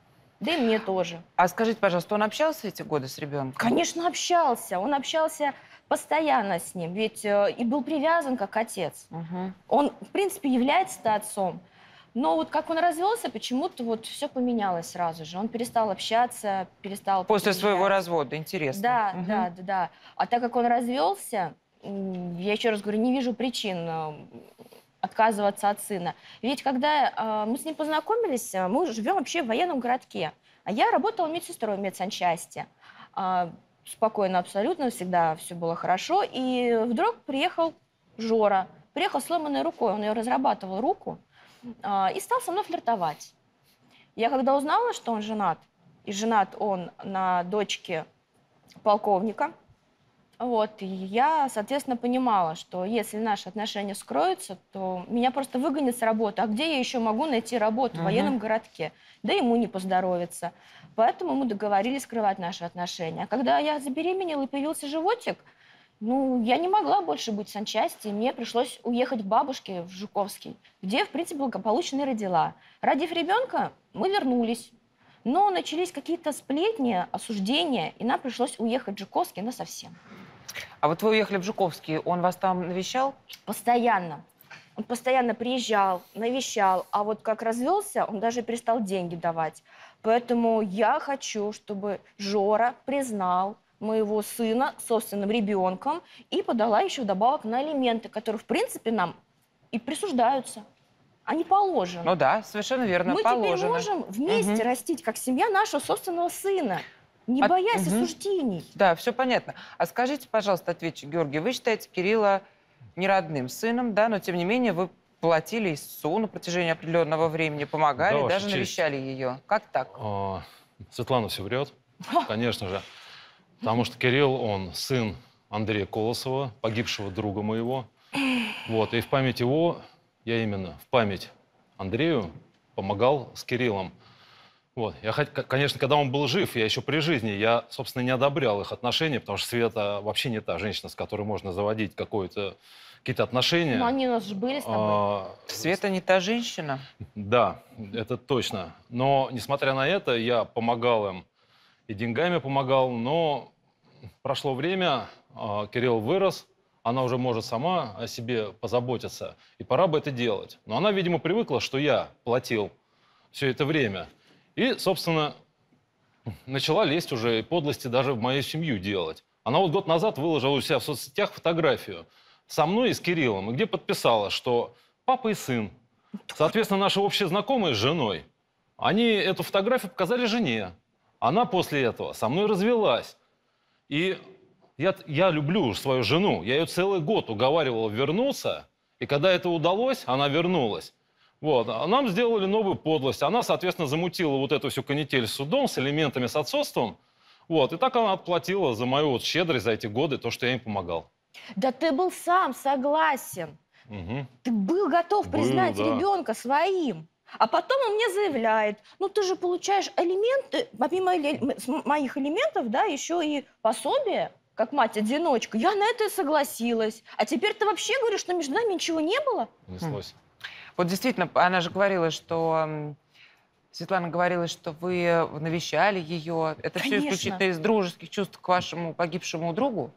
Speaker 3: Да и мне тоже.
Speaker 4: А скажите, пожалуйста, он общался эти годы с ребенком?
Speaker 3: Конечно, общался. Он общался постоянно с ним, ведь э, и был привязан как отец.
Speaker 4: Угу.
Speaker 3: Он, в принципе, является отцом. Но вот как он развелся, почему-то вот все поменялось сразу же. Он перестал общаться, перестал...
Speaker 4: После
Speaker 3: приезжать.
Speaker 4: своего развода, интересно.
Speaker 3: Да,
Speaker 4: Мгм.
Speaker 3: да, да, да. А так как он развелся, м, я еще раз говорю, не вижу причин э, отказываться от сына. Ведь когда э, мы с ним познакомились, э, мы живем вообще в военном городке. А я работала медсестрой в медсанчасти. А, спокойно абсолютно, всегда все было хорошо. И вдруг приехал Жора. Приехал с сломанной рукой, он ее разрабатывал руку. а, И стал со мной флиртовать. Я когда узнала, что он женат, и женат он на дочке полковника, вот, и я, соответственно, понимала, что если наши отношения скроются, то меня просто выгонят с работы. А где я еще могу найти работу в
Speaker 4: Мгм.
Speaker 3: военном городке? Да ему не поздоровится. Поэтому мы договорились скрывать наши отношения. А когда я забеременела и появился животик, ну, я не могла больше быть в санчасти, и мне пришлось уехать к бабушке в Жуковский, где, в принципе, благополучно и родила. Родив ребенка, мы вернулись. Но начались какие-то сплетни, осуждения, и нам пришлось уехать в Жуковский насовсем.
Speaker 4: А вот вы уехали в Жуковский, он вас там навещал?
Speaker 3: Постоянно. Он постоянно приезжал, навещал, а вот как развелся, он даже перестал деньги давать. Поэтому я хочу, чтобы Жора признал моего сына собственным ребенком и подала еще вдобавок на алименты, которые, в принципе, нам и присуждаются. Они положены.
Speaker 4: Ну да, совершенно верно,
Speaker 3: Мы
Speaker 4: положено.
Speaker 3: теперь можем вместе
Speaker 4: Мгм.
Speaker 3: растить, как семья нашего собственного сына, не
Speaker 4: А-
Speaker 3: боясь
Speaker 4: мгм.
Speaker 3: осуждений.
Speaker 4: Да, все понятно. А скажите, пожалуйста, ответчик Георгий, вы считаете Кирилла не родным сыном, да, но тем не менее вы платили ИСУ на протяжении определенного времени, помогали,
Speaker 9: Да, ваша
Speaker 4: даже
Speaker 9: честь.
Speaker 4: навещали ее. Как так?
Speaker 9: А, Светлана все врет, конечно же. Потому что Кирилл, он сын Андрея Колосова, погибшего друга моего. Вот, и в память его я именно в память Андрею помогал с Кириллом. Вот. Я, конечно, когда он был жив, я еще при жизни, я, собственно, не одобрял их отношения, потому что Света вообще не та женщина, с которой можно заводить какое-то, какие-то отношения.
Speaker 3: Ну, они у нас же были с тобой.
Speaker 9: А,
Speaker 4: Света не та женщина?
Speaker 9: Да, это точно. Но, несмотря на это, я помогал им и деньгами помогал, но прошло время, а, Кирилл вырос, она уже может сама о себе позаботиться, и пора бы это делать. Но она, видимо, привыкла, что я платил все это время. И, собственно, начала лезть уже и подлости даже в мою семью делать. Она вот год назад выложила у себя в соцсетях фотографию со мной и с Кириллом, и где подписала, что папа и сын, соответственно, наши общие знакомые с женой, они эту фотографию показали жене. Она после этого со мной развелась. И я, я люблю свою жену, я ее целый год уговаривал вернуться, и когда это удалось, она вернулась. Вот. А нам сделали новую подлость. Она, соответственно, замутила вот эту всю канитель с судом, с элементами, с отцовством. Вот. И так она отплатила за мою вот щедрость за эти годы, то, что я им помогал.
Speaker 3: Да ты был сам согласен.
Speaker 9: Угу.
Speaker 3: Ты был готов
Speaker 9: Был,
Speaker 3: признать
Speaker 9: да.
Speaker 3: ребенка своим. А потом он мне заявляет, ну ты же получаешь элементы, помимо эле- с моих элементов, да, еще и пособие, как мать-одиночка. Я на это и согласилась. А теперь ты вообще говоришь, что между нами ничего не было?
Speaker 9: Понеслось.
Speaker 4: Вот действительно, она же говорила, что... м, Светлана говорила, что вы навещали ее. Это все
Speaker 3: Конечно.
Speaker 4: исключительно из дружеских чувств к вашему погибшему другу?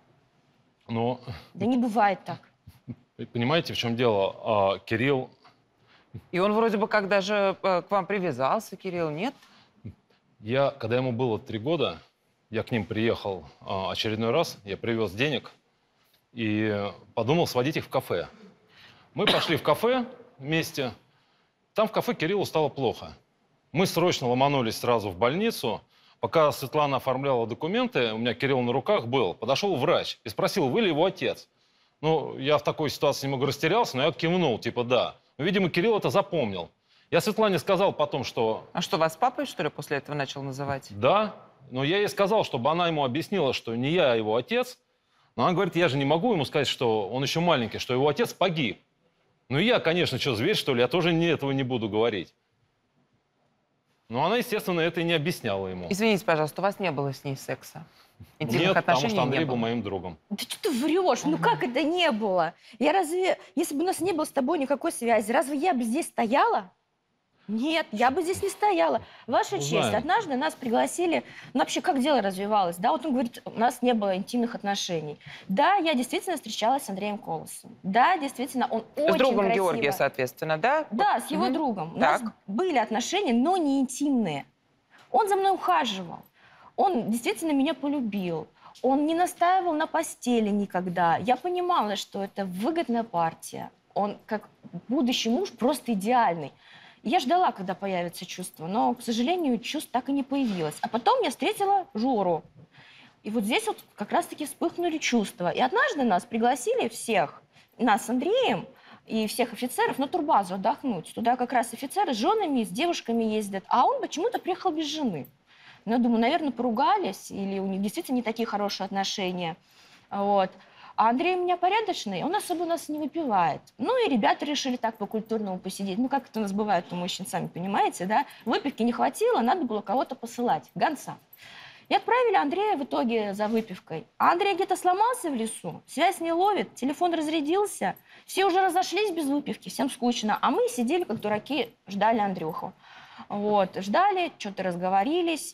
Speaker 9: Но,
Speaker 3: Да не бывает так.
Speaker 9: понимаете, в чем дело? А, Кирилл,
Speaker 4: И он вроде бы как даже э, к вам привязался, Кирилл, нет?
Speaker 9: я, когда ему было три года, я к ним приехал а, очередной раз, я привез денег и подумал сводить их в кафе. Мы пошли в кафе вместе. Там в кафе Кириллу стало плохо. Мы срочно ломанулись сразу в больницу. Пока Светлана оформляла документы, у меня Кирилл на руках был, подошел врач и спросил, вы ли его отец? Ну, я в такой ситуации немного растерялся, но я кивнул, типа да. Но, видимо, Кирилл это запомнил. Я Светлане сказал потом, что
Speaker 4: А что, вас папой, что ли, после этого начал называть?
Speaker 9: да, но я ей сказал, чтобы она ему объяснила, что не я его отец. Но она говорит, я же не могу ему сказать, что он еще маленький, что его отец погиб. Ну, я, конечно, что, зверь, что ли, я тоже не этого не буду говорить. Но она, естественно, это и не объясняла ему.
Speaker 4: Извините, пожалуйста, у вас не было с ней секса? Интимных
Speaker 9: Нет, потому
Speaker 4: отношений
Speaker 9: что Андрей
Speaker 4: не
Speaker 9: был
Speaker 4: было?
Speaker 9: моим другом.
Speaker 3: Да что ты врешь? Ну как это не было? Я разве, если бы у нас не было с тобой никакой связи, разве я бы здесь стояла? Нет, я бы здесь не стояла. Ваша честь,
Speaker 9: Узнаем.
Speaker 3: однажды нас пригласили, ну вообще как дело развивалось, да, вот он говорит, у нас не было интимных отношений. Да, я действительно встречалась с Андреем Колосом. Да, действительно, он очень
Speaker 4: С другом
Speaker 3: красиво...
Speaker 4: Георгия, соответственно, да?
Speaker 3: Да, с его
Speaker 4: Мгм.
Speaker 3: другом. У
Speaker 4: Так.
Speaker 3: нас были отношения, но не интимные. Он за мной ухаживал. Он действительно меня полюбил. Он не настаивал на постели никогда. Я понимала, что это выгодная партия. Он, как будущий муж, просто идеальный. Я ждала, когда появится чувство, но, к сожалению, чувств так и не появилось. А потом я встретила Жору. И вот здесь вот как раз-таки вспыхнули чувства. И однажды нас пригласили всех, нас с Андреем и всех офицеров, на турбазу отдохнуть. Туда как раз офицеры с женами, с девушками ездят. А он почему-то приехал без жены. Ну, я думаю, наверное, поругались, или у них действительно не такие хорошие отношения. Вот. А Андрей у меня порядочный, он особо у нас не выпивает. Ну и ребята решили так по-культурному посидеть. Ну как это у нас бывает у мужчин, сами понимаете, да? Выпивки не хватило, надо было кого-то посылать, гонца. И отправили Андрея в итоге за выпивкой. А Андрей где-то сломался в лесу, связь не ловит, телефон разрядился. Все уже разошлись без выпивки, всем скучно. А мы сидели, как дураки, ждали Андрюху. Вот, ждали, что-то разговорились.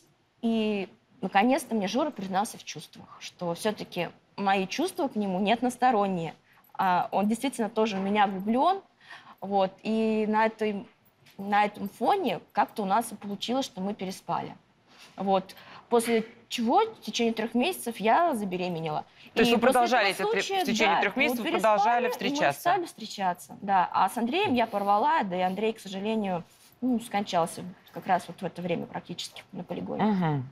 Speaker 3: И наконец-то мне Жора признался в чувствах, что все-таки мои чувства к нему не односторонние. А он действительно тоже в меня влюблен. Вот, и на, этой, на этом фоне как-то у нас и получилось, что мы переспали. Вот. После чего в течение трех месяцев я забеременела.
Speaker 4: То есть
Speaker 3: И
Speaker 4: вы
Speaker 3: после
Speaker 4: продолжали
Speaker 3: этого
Speaker 4: эти три-
Speaker 3: случая,
Speaker 4: в течение
Speaker 3: да,
Speaker 4: трех
Speaker 3: мы
Speaker 4: месяцев
Speaker 3: переспали,
Speaker 4: продолжали
Speaker 3: и
Speaker 4: встречаться?
Speaker 3: Мы стали встречаться, да. А с Андреем я порвала, да и Андрей, к сожалению, ну, скончался как раз вот в это время практически на полигоне.
Speaker 4: Мгм.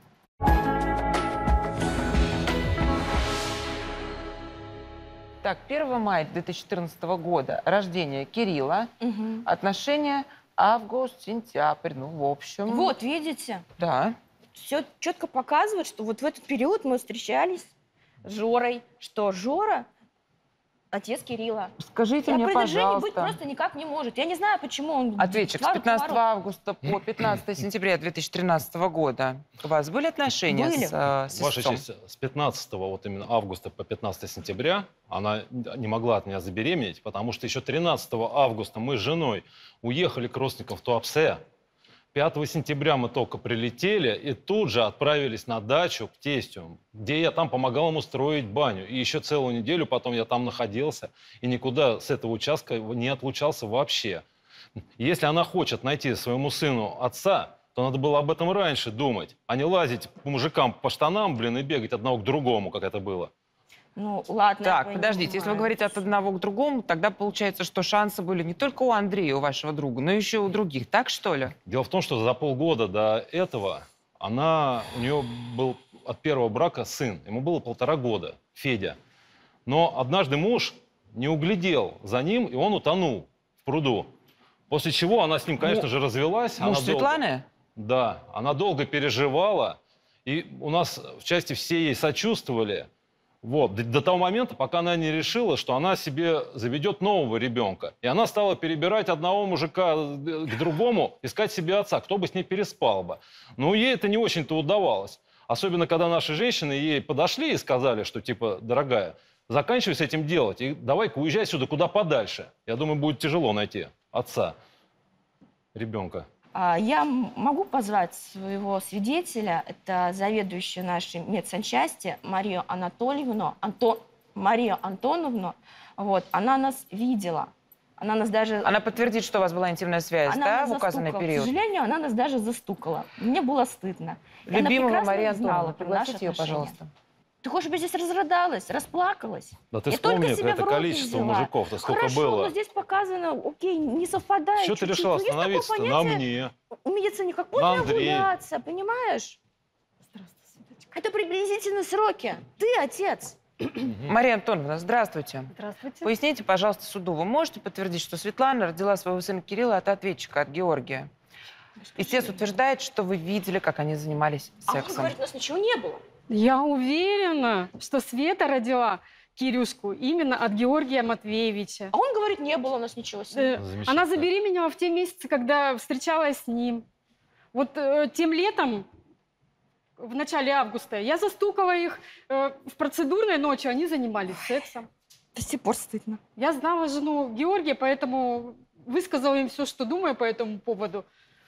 Speaker 4: Так, первого мая две тысячи четырнадцатого года рождение Кирилла,
Speaker 3: Мгм.
Speaker 4: отношения август-сентябрь, ну, в общем.
Speaker 3: Вот, видите,
Speaker 4: Да.
Speaker 3: все четко показывает, что вот в этот период мы встречались с Жорой, что Жора отец Кирилла.
Speaker 4: Скажите
Speaker 3: И
Speaker 4: мне,
Speaker 3: опровержений быть
Speaker 4: пожалуйста.
Speaker 3: просто никак не может. Я не знаю, почему он...
Speaker 4: Ответчик, с
Speaker 3: Поворот,
Speaker 4: пятнадцатого
Speaker 3: поворот.
Speaker 4: августа по пятнадцатое сентября две тысячи тринадцатого года у вас были отношения
Speaker 3: Были.
Speaker 4: с, э, с
Speaker 9: Ваша
Speaker 4: истцом?
Speaker 9: честь, с пятнадцатого вот именно августа по пятнадцатое сентября она не могла от меня забеременеть, потому что еще тринадцатого августа мы с женой уехали к родственникам в Туапсе. пятого сентября мы только прилетели и тут же отправились на дачу к тестю, где я там помогал ему строить баню. И еще целую неделю потом я там находился и никуда с этого участка не отлучался вообще. Если она хочет найти своему сыну отца, то надо было об этом раньше думать, а не лазить по мужикам по штанам, блин, и бегать одного к другому, как это было.
Speaker 3: Ну, ладно, я
Speaker 4: Так, подождите, если вы
Speaker 3: понимаю.
Speaker 4: говорите от одного к другому, тогда получается, что шансы были не только у Андрея, у вашего друга, но еще и у других. Так, что ли?
Speaker 9: Дело в том, что за полгода до этого она, у нее был от первого брака сын, ему было полтора года, Федя. Но однажды муж не углядел за ним, и он утонул в пруду. После чего она с ним, конечно
Speaker 4: Му-
Speaker 9: же, развелась.
Speaker 4: Муж
Speaker 9: Она долго-
Speaker 4: Светланы?
Speaker 9: Да, она долго переживала, и у нас в части все ей сочувствовали. Вот, до, до того момента, пока она не решила, что она себе заведет нового ребенка. И она стала перебирать одного мужика к другому, искать себе отца, кто бы с ней переспал бы. Но ей это не очень-то удавалось. Особенно, когда наши женщины ей подошли и сказали, что типа, дорогая, заканчивай с этим делать и давай-ка уезжай сюда куда подальше. Я думаю, будет тяжело найти отца ребенка.
Speaker 3: А, Я м- могу позвать своего свидетеля, это заведующая нашей медсанчасти Марию Анатольевну, Антон, Марию Антоновну. Вот, она нас видела. Она нас даже...
Speaker 4: Она подтвердит, что у вас была интимная связь,
Speaker 3: она
Speaker 4: да,
Speaker 3: нас
Speaker 4: в указанный
Speaker 3: застукала.
Speaker 4: период?
Speaker 3: К сожалению, она нас даже застукала. Мне было стыдно. И она
Speaker 4: Любимого
Speaker 3: прекрасно
Speaker 4: Мария
Speaker 3: знала
Speaker 4: Антоновна,
Speaker 3: про наши
Speaker 4: пригласите ее,
Speaker 3: отношения.
Speaker 4: пожалуйста.
Speaker 3: Ты хочешь, чтобы я здесь разрыдалась, расплакалась?
Speaker 9: Да ты
Speaker 3: Я только
Speaker 9: вспомни,
Speaker 3: себя в
Speaker 9: это
Speaker 3: руки
Speaker 9: количество
Speaker 3: взяла.
Speaker 9: мужиков-то сколько
Speaker 3: Хорошо,
Speaker 9: было.
Speaker 3: но здесь показано, окей, не совпадает.
Speaker 9: Что ты
Speaker 3: чуть-чуть.
Speaker 9: решила
Speaker 3: Но есть такое
Speaker 9: остановиться-то на
Speaker 3: понятие
Speaker 9: мне?
Speaker 3: У медицины какой
Speaker 9: На Андрея.
Speaker 3: регуляция, понимаешь? Это приблизительно сроки. Ты отец.
Speaker 4: Мария Антоновна, здравствуйте.
Speaker 5: Здравствуйте.
Speaker 4: Поясните, пожалуйста, суду, вы можете подтвердить, что Светлана родила своего сына Кирилла от ответчика, от Георгия? Истец утверждает, что вы видели, как они занимались
Speaker 3: А он
Speaker 4: сексом.
Speaker 3: говорит, у нас ничего не было.
Speaker 5: Я уверена, что Света родила Кирюшку именно от Георгия Матвеевича.
Speaker 3: А он говорит, не было у нас ничего с ним.
Speaker 5: Э,
Speaker 9: Замечательно.
Speaker 5: Она забеременела в те месяцы, когда встречалась с ним. Вот э, тем летом, в начале августа, я застукала их э, в процедурной ночью, они занимались сексом.
Speaker 3: До сих пор стыдно.
Speaker 5: Я знала жену Георгия, поэтому высказала им все, что думаю по этому поводу.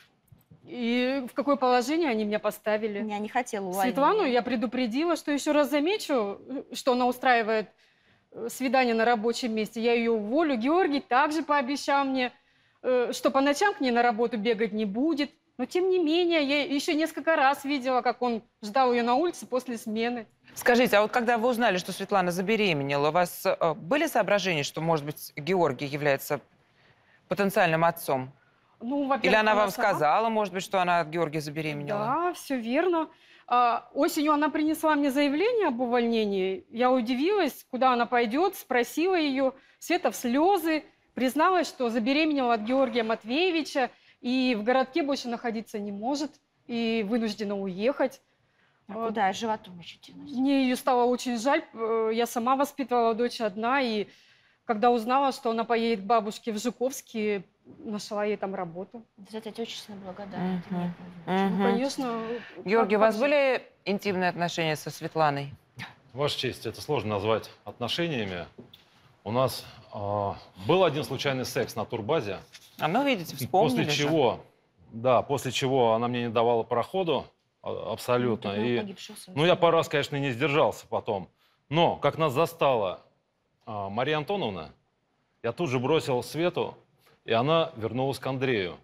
Speaker 5: И в какое положение они меня поставили.
Speaker 3: Я не хотела увольнения.
Speaker 5: Светлану я предупредила, что еще раз замечу, что она устраивает э, свидание на рабочем месте, я ее уволю. Георгий также пообещал мне, э, что по ночам к ней на работу бегать не будет. Но тем не менее, я еще несколько раз видела, как он ждал ее на улице после смены.
Speaker 4: Скажите, а вот когда вы узнали, что Светлана забеременела, у вас э, были соображения, что, может быть, Георгий является потенциальным отцом?
Speaker 5: Ну, во-первых,
Speaker 4: Или она вам
Speaker 5: сама-
Speaker 4: сказала, может быть, что она от Георгия забеременела?
Speaker 5: Да, все верно. А, осенью она принесла мне заявление об увольнении. Я удивилась, куда она пойдет, спросила ее. Света в слезы, призналась, что забеременела от Георгия Матвеевича и в городке больше находиться не может, и вынуждена уехать.
Speaker 3: А куда? Животом еще тянуть.
Speaker 5: Мне ее стало очень жаль. Э, Я сама воспитывала дочь одна, и когда узнала, что она поедет к бабушке в Жуковский, нашла ей там работу.
Speaker 3: За это я тебе очень сильно благодарна. Это
Speaker 4: Мгм.
Speaker 3: нет,
Speaker 4: Мгм.
Speaker 5: Ну, конечно.
Speaker 4: Георгий, у
Speaker 5: как
Speaker 4: вас
Speaker 5: же.
Speaker 4: были интимные отношения со Светланой?
Speaker 9: Ваша честь, это сложно назвать отношениями. У нас а, был один случайный секс на турбазе.
Speaker 4: А ну, видите, вспомнили
Speaker 9: После
Speaker 4: же.
Speaker 9: чего, да, после чего она мне не давала проходу а, абсолютно.
Speaker 3: Ну,
Speaker 9: И,
Speaker 3: погибшего сына.
Speaker 9: ну, я по раз, конечно, не сдержался потом. Но, как нас застала а, Мария Антоновна, я тут же бросил Свету, и она вернулась к Андрею.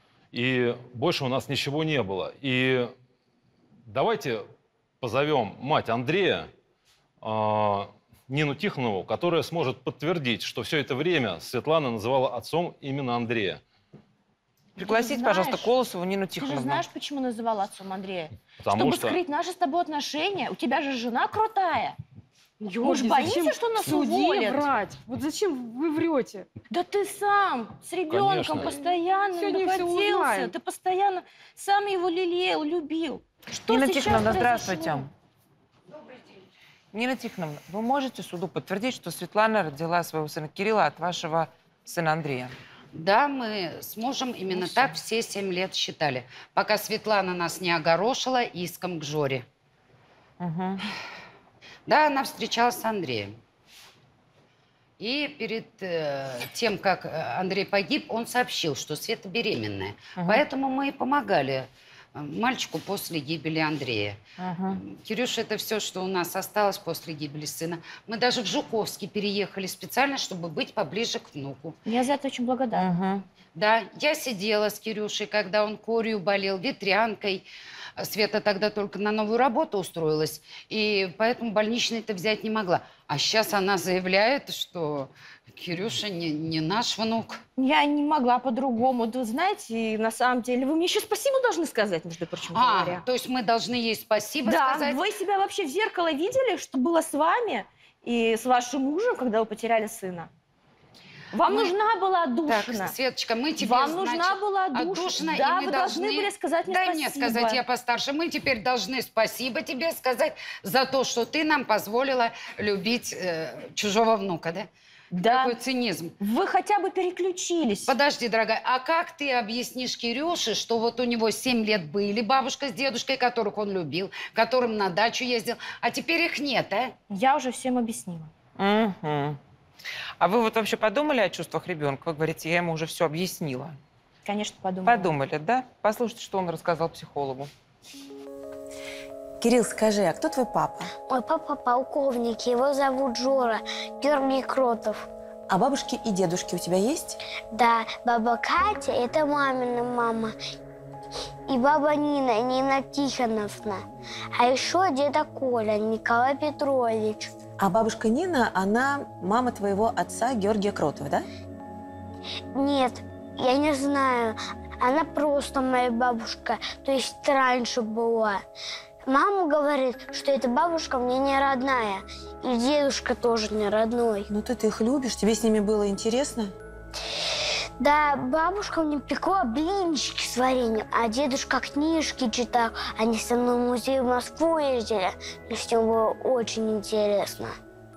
Speaker 9: И больше у нас ничего не было. И давайте позовем мать Андрея, а, Нину Тихонову, которая сможет подтвердить, что все это время Светлана называла отцом именно Андрея.
Speaker 4: Пригласите,
Speaker 3: знаешь,
Speaker 4: пожалуйста, Колосову Нину
Speaker 3: Ты же
Speaker 4: Тихоновну.
Speaker 3: знаешь, почему называла отцом Андрея?
Speaker 9: Потому
Speaker 3: Чтобы
Speaker 9: что...
Speaker 3: скрыть наши с тобой отношения. У тебя же жена крутая.
Speaker 5: Георгий,
Speaker 3: Может, боится,
Speaker 5: зачем
Speaker 3: что нас
Speaker 5: в суде
Speaker 3: уволят?
Speaker 5: врать? Вот зачем вы врете?
Speaker 3: Да ты сам с ребенком
Speaker 9: Конечно.
Speaker 3: постоянно
Speaker 5: Сегодня всё
Speaker 3: находился.
Speaker 5: узнаем.
Speaker 3: Ты постоянно сам его лелеял, любил. Что
Speaker 4: Нина
Speaker 3: сейчас
Speaker 4: Тихоновна,
Speaker 3: произошло?
Speaker 4: здравствуйте. Нина Тихоновна, вы можете суду подтвердить, что Светлана родила своего сына Кирилла от вашего сына Андрея?
Speaker 10: Да, мы с мужем именно ну, так все семь лет считали, пока Светлана нас не огорошила иском к Жоре.
Speaker 4: Угу.
Speaker 10: Да, она встречалась с Андреем. И перед э, тем, как Андрей погиб, он сообщил, что Света беременная. Угу. Поэтому мы и помогали мальчику после гибели Андрея.
Speaker 4: Угу.
Speaker 10: Кирюша, это все, что у нас осталось после гибели сына. Мы даже в Жуковский переехали специально, чтобы быть поближе к внуку.
Speaker 3: Я за это очень благодарна.
Speaker 4: Угу.
Speaker 10: Да, я сидела с Кирюшей, когда он корью болел, ветрянкой. Света тогда только на новую работу устроилась, и поэтому больничный-то взять не могла. А сейчас она заявляет, что Кирюша не, не наш внук.
Speaker 3: Я не могла по-другому. Да, знаете, на самом деле, вы мне еще спасибо должны сказать, между прочим
Speaker 10: а,
Speaker 3: говоря.
Speaker 10: То есть мы должны ей спасибо
Speaker 3: да,
Speaker 10: сказать?
Speaker 3: Да, вы себя вообще в зеркало видели, что было с вами и с вашим мужем, когда вы потеряли сына? Вам мы... нужна была отдушина.
Speaker 10: Так, Светочка, мы тебе,
Speaker 3: Вам
Speaker 10: значит,
Speaker 3: нужна была отдушина.
Speaker 10: отдушина,
Speaker 3: да,
Speaker 10: и мы
Speaker 3: вы
Speaker 10: должны...
Speaker 3: должны были сказать мне
Speaker 10: Дай
Speaker 3: спасибо.
Speaker 10: мне сказать, я постарше. Мы теперь должны спасибо тебе сказать за то, что ты нам позволила любить э, чужого внука, да?
Speaker 3: Да.
Speaker 10: Какой цинизм.
Speaker 3: Вы хотя бы переключились.
Speaker 10: Подожди, дорогая, а как ты объяснишь Кирюше, что вот у него семь лет были бабушка с дедушкой, которых он любил, которым на дачу ездил, а теперь их нет, а?
Speaker 3: Я уже всем объяснила.
Speaker 4: Угу. А вы вот вообще подумали о чувствах ребенка? Вы говорите, я ему уже все объяснила.
Speaker 3: Конечно, подумала.
Speaker 4: Подумали, да? Послушайте, что он рассказал психологу.
Speaker 11: Кирилл, скажи, а кто твой папа?
Speaker 12: Мой папа полковник, его зовут Жора, Георгий Кротов.
Speaker 11: А бабушки и дедушки у тебя есть?
Speaker 12: Да, баба Катя – это мамина мама. И баба Нина, Нина Тихоновна. А еще деда Коля, Николай Петрович.
Speaker 11: А бабушка Нина, она мама твоего отца Георгия Кротова, да?
Speaker 12: Нет, я не знаю. Она просто моя бабушка, то есть раньше была. Мама говорит, что эта бабушка мне не родная. И дедушка тоже не родной.
Speaker 11: Ну ты-то их любишь, тебе с ними было интересно?
Speaker 12: Да, бабушка мне пекла блинчики с вареньем, а дедушка книжки читал. Они со мной в музей в Москву ездили. Мне с ним было очень интересно.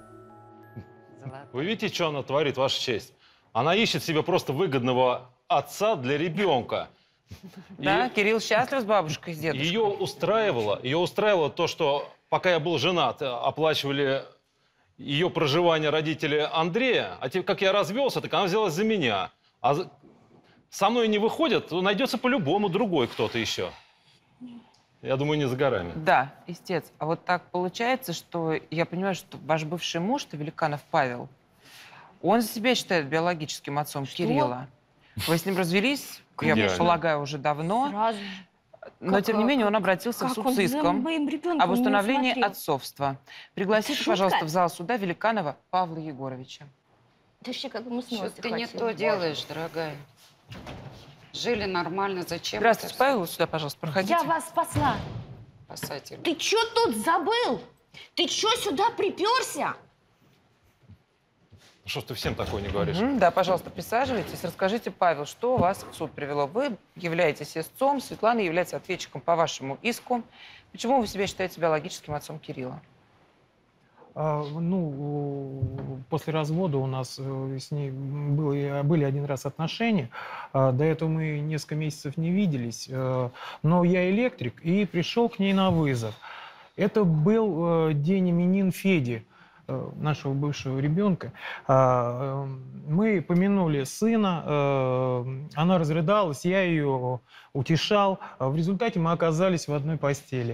Speaker 9: Вы видите, что она творит, Ваша честь? Она ищет себе просто выгодного отца для ребенка.
Speaker 4: Да,
Speaker 9: и
Speaker 4: Кирилл счастлив с бабушкой, с дедушкой.
Speaker 9: Ее устраивало, ее устраивало то, что пока я был женат, оплачивали ее проживание родители Андрея, а теперь, как я развелся, так она взялась за меня. А со мной не выходят, то найдется по-любому другой кто-то еще. Я думаю, не за горами.
Speaker 4: Да, истец. А вот так получается, что я понимаю, что ваш бывший муж, что Великанов Павел, он себя считает биологическим отцом что? Кирилла. Вы с ним развелись,
Speaker 9: Конечно.
Speaker 4: Я полагаю, уже давно.
Speaker 3: Сразу.
Speaker 4: Но,
Speaker 3: как,
Speaker 4: тем не менее, он обратился в суд с иском об установлении отцовства. Пригласите, пожалуйста, в зал суда Великанова Павла Егоровича.
Speaker 3: Ты вообще как бы
Speaker 10: Что ты не то делаешь, дорогая. Жили нормально, зачем?
Speaker 4: Здравствуйте, Павел, сюда, пожалуйста, проходите.
Speaker 3: Я вас спасла.
Speaker 10: Спасатель.
Speaker 3: Ты что тут забыл? Ты что сюда приперся?
Speaker 9: Что ж ты всем такое не говоришь?
Speaker 4: Mm-hmm, да, пожалуйста, присаживайтесь. Расскажите, Павел, что вас в суд привело? Вы являетесь истцом, Светлана является ответчиком по вашему иску. Почему вы себя считаете биологическим отцом Кирилла?
Speaker 13: А, ну, после развода у нас с ней были, были один раз отношения. До этого мы несколько месяцев не виделись. Но я электрик и пришел к ней на вызов. Это был день именин Феди, нашего бывшего ребенка. Мы помянули сына, она разрыдалась, я ее утешал. В результате мы оказались в одной постели.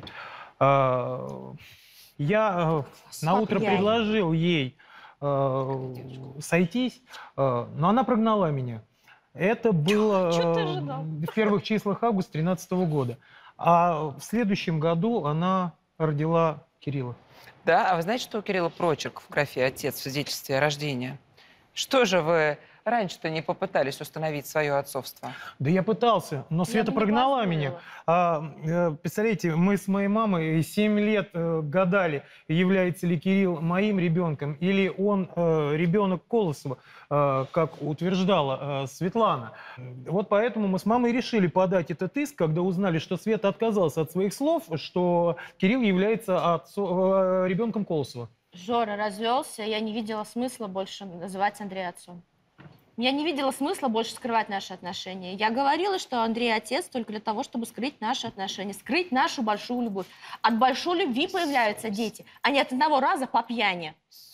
Speaker 13: Я наутро предложил ей сойтись, но она прогнала меня. Это было в первых числах августа две тысячи тринадцатого года. А в следующем году она родила Кирилла.
Speaker 4: Да, а вы знаете, что у Кирилла прочерк в графе «отец» в свидетельстве о рождении? Что же вы раньше-то не попытались установить свое отцовство?
Speaker 13: Да я пытался, но Света прогнала меня. А, э, представляете, мы с моей мамой семь лет э, гадали, является ли Кирилл моим ребенком или он э, ребенок Колосова, э, как утверждала э, Светлана. Вот поэтому мы с мамой решили подать этот иск, когда узнали, что Света отказалась от своих слов, что Кирилл является отцо, э, ребенком Колосова.
Speaker 3: Жора развелся, я не видела смысла больше называть Андрея отцом. Я не видела смысла больше скрывать наши отношения. Я говорила, что Андрей отец только для того, чтобы скрыть наши отношения, скрыть нашу большую любовь. От большой любви появляются дети, а не от одного раза по пьяни.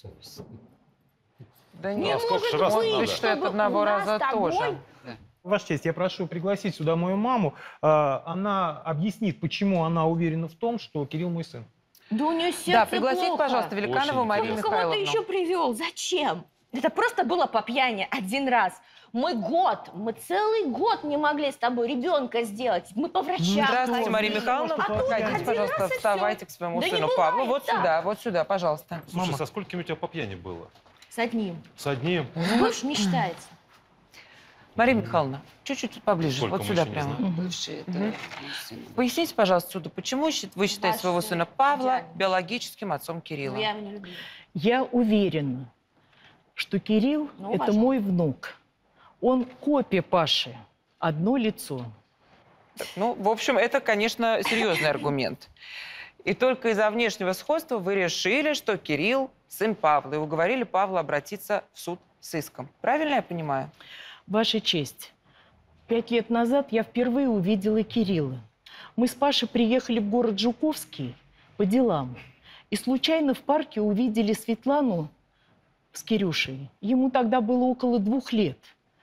Speaker 4: Да
Speaker 3: не
Speaker 4: нет,
Speaker 3: может
Speaker 4: раз
Speaker 3: быть,
Speaker 4: надо? Что это одного раза тоже.
Speaker 13: Ваша честь, я прошу пригласить сюда мою маму. Она объяснит, почему она уверена в том, что Кирилл мой сын.
Speaker 3: Да у нее сердце
Speaker 4: Да, пригласите,
Speaker 3: плохо.
Speaker 4: пожалуйста, Великанову Марию
Speaker 3: Кого
Speaker 4: Михайловну.
Speaker 3: ты еще привел? Зачем? Это просто было по пьяни один раз. Мы год, мы целый год не могли с тобой ребенка сделать. Мы по врачам.
Speaker 4: Здравствуйте,
Speaker 3: ходили.
Speaker 4: Мария Михайловна.
Speaker 3: А тут
Speaker 4: Подходите,
Speaker 3: один
Speaker 4: пожалуйста,
Speaker 3: раз и
Speaker 4: вставайте
Speaker 3: всё.
Speaker 4: к своему
Speaker 3: Да не
Speaker 4: сыну
Speaker 3: бывает
Speaker 4: Павлу. Вот
Speaker 3: так.
Speaker 4: сюда, вот сюда, пожалуйста.
Speaker 9: Слушай, со сколькими у тебя по пьяни было?
Speaker 3: С одним.
Speaker 9: С одним?
Speaker 3: Больше не считается.
Speaker 4: Мария Михайловна, чуть-чуть тут поближе,
Speaker 9: Сколько
Speaker 4: вот сюда
Speaker 9: мы еще не
Speaker 4: прямо.
Speaker 9: знаем.
Speaker 10: Бывший это
Speaker 4: Мгм.
Speaker 10: мой сын.
Speaker 4: Поясните, пожалуйста, суду, почему щи- вы считаете
Speaker 3: Ваш
Speaker 4: своего
Speaker 3: сын
Speaker 4: сына Павла
Speaker 3: идеальный.
Speaker 4: биологическим отцом Кирилла?
Speaker 3: Ну, я его не любила.
Speaker 14: Я уверена, что Кирилл
Speaker 3: Ну,
Speaker 14: – это
Speaker 3: уважаю.
Speaker 14: мой внук. Он копия Паши, одно лицо.
Speaker 4: Так, ну, в общем, это, конечно, серьезный аргумент. И только из-за внешнего сходства вы решили, что Кирилл сын Павла, и уговорили Павла обратиться в суд с иском. Правильно я понимаю?
Speaker 14: Ваша честь, пять лет назад я впервые увидела Кирилла. Мы с Пашей приехали в город Жуковский по делам. И случайно в парке увидели Светлану с Кирюшей. Ему тогда было около двух лет.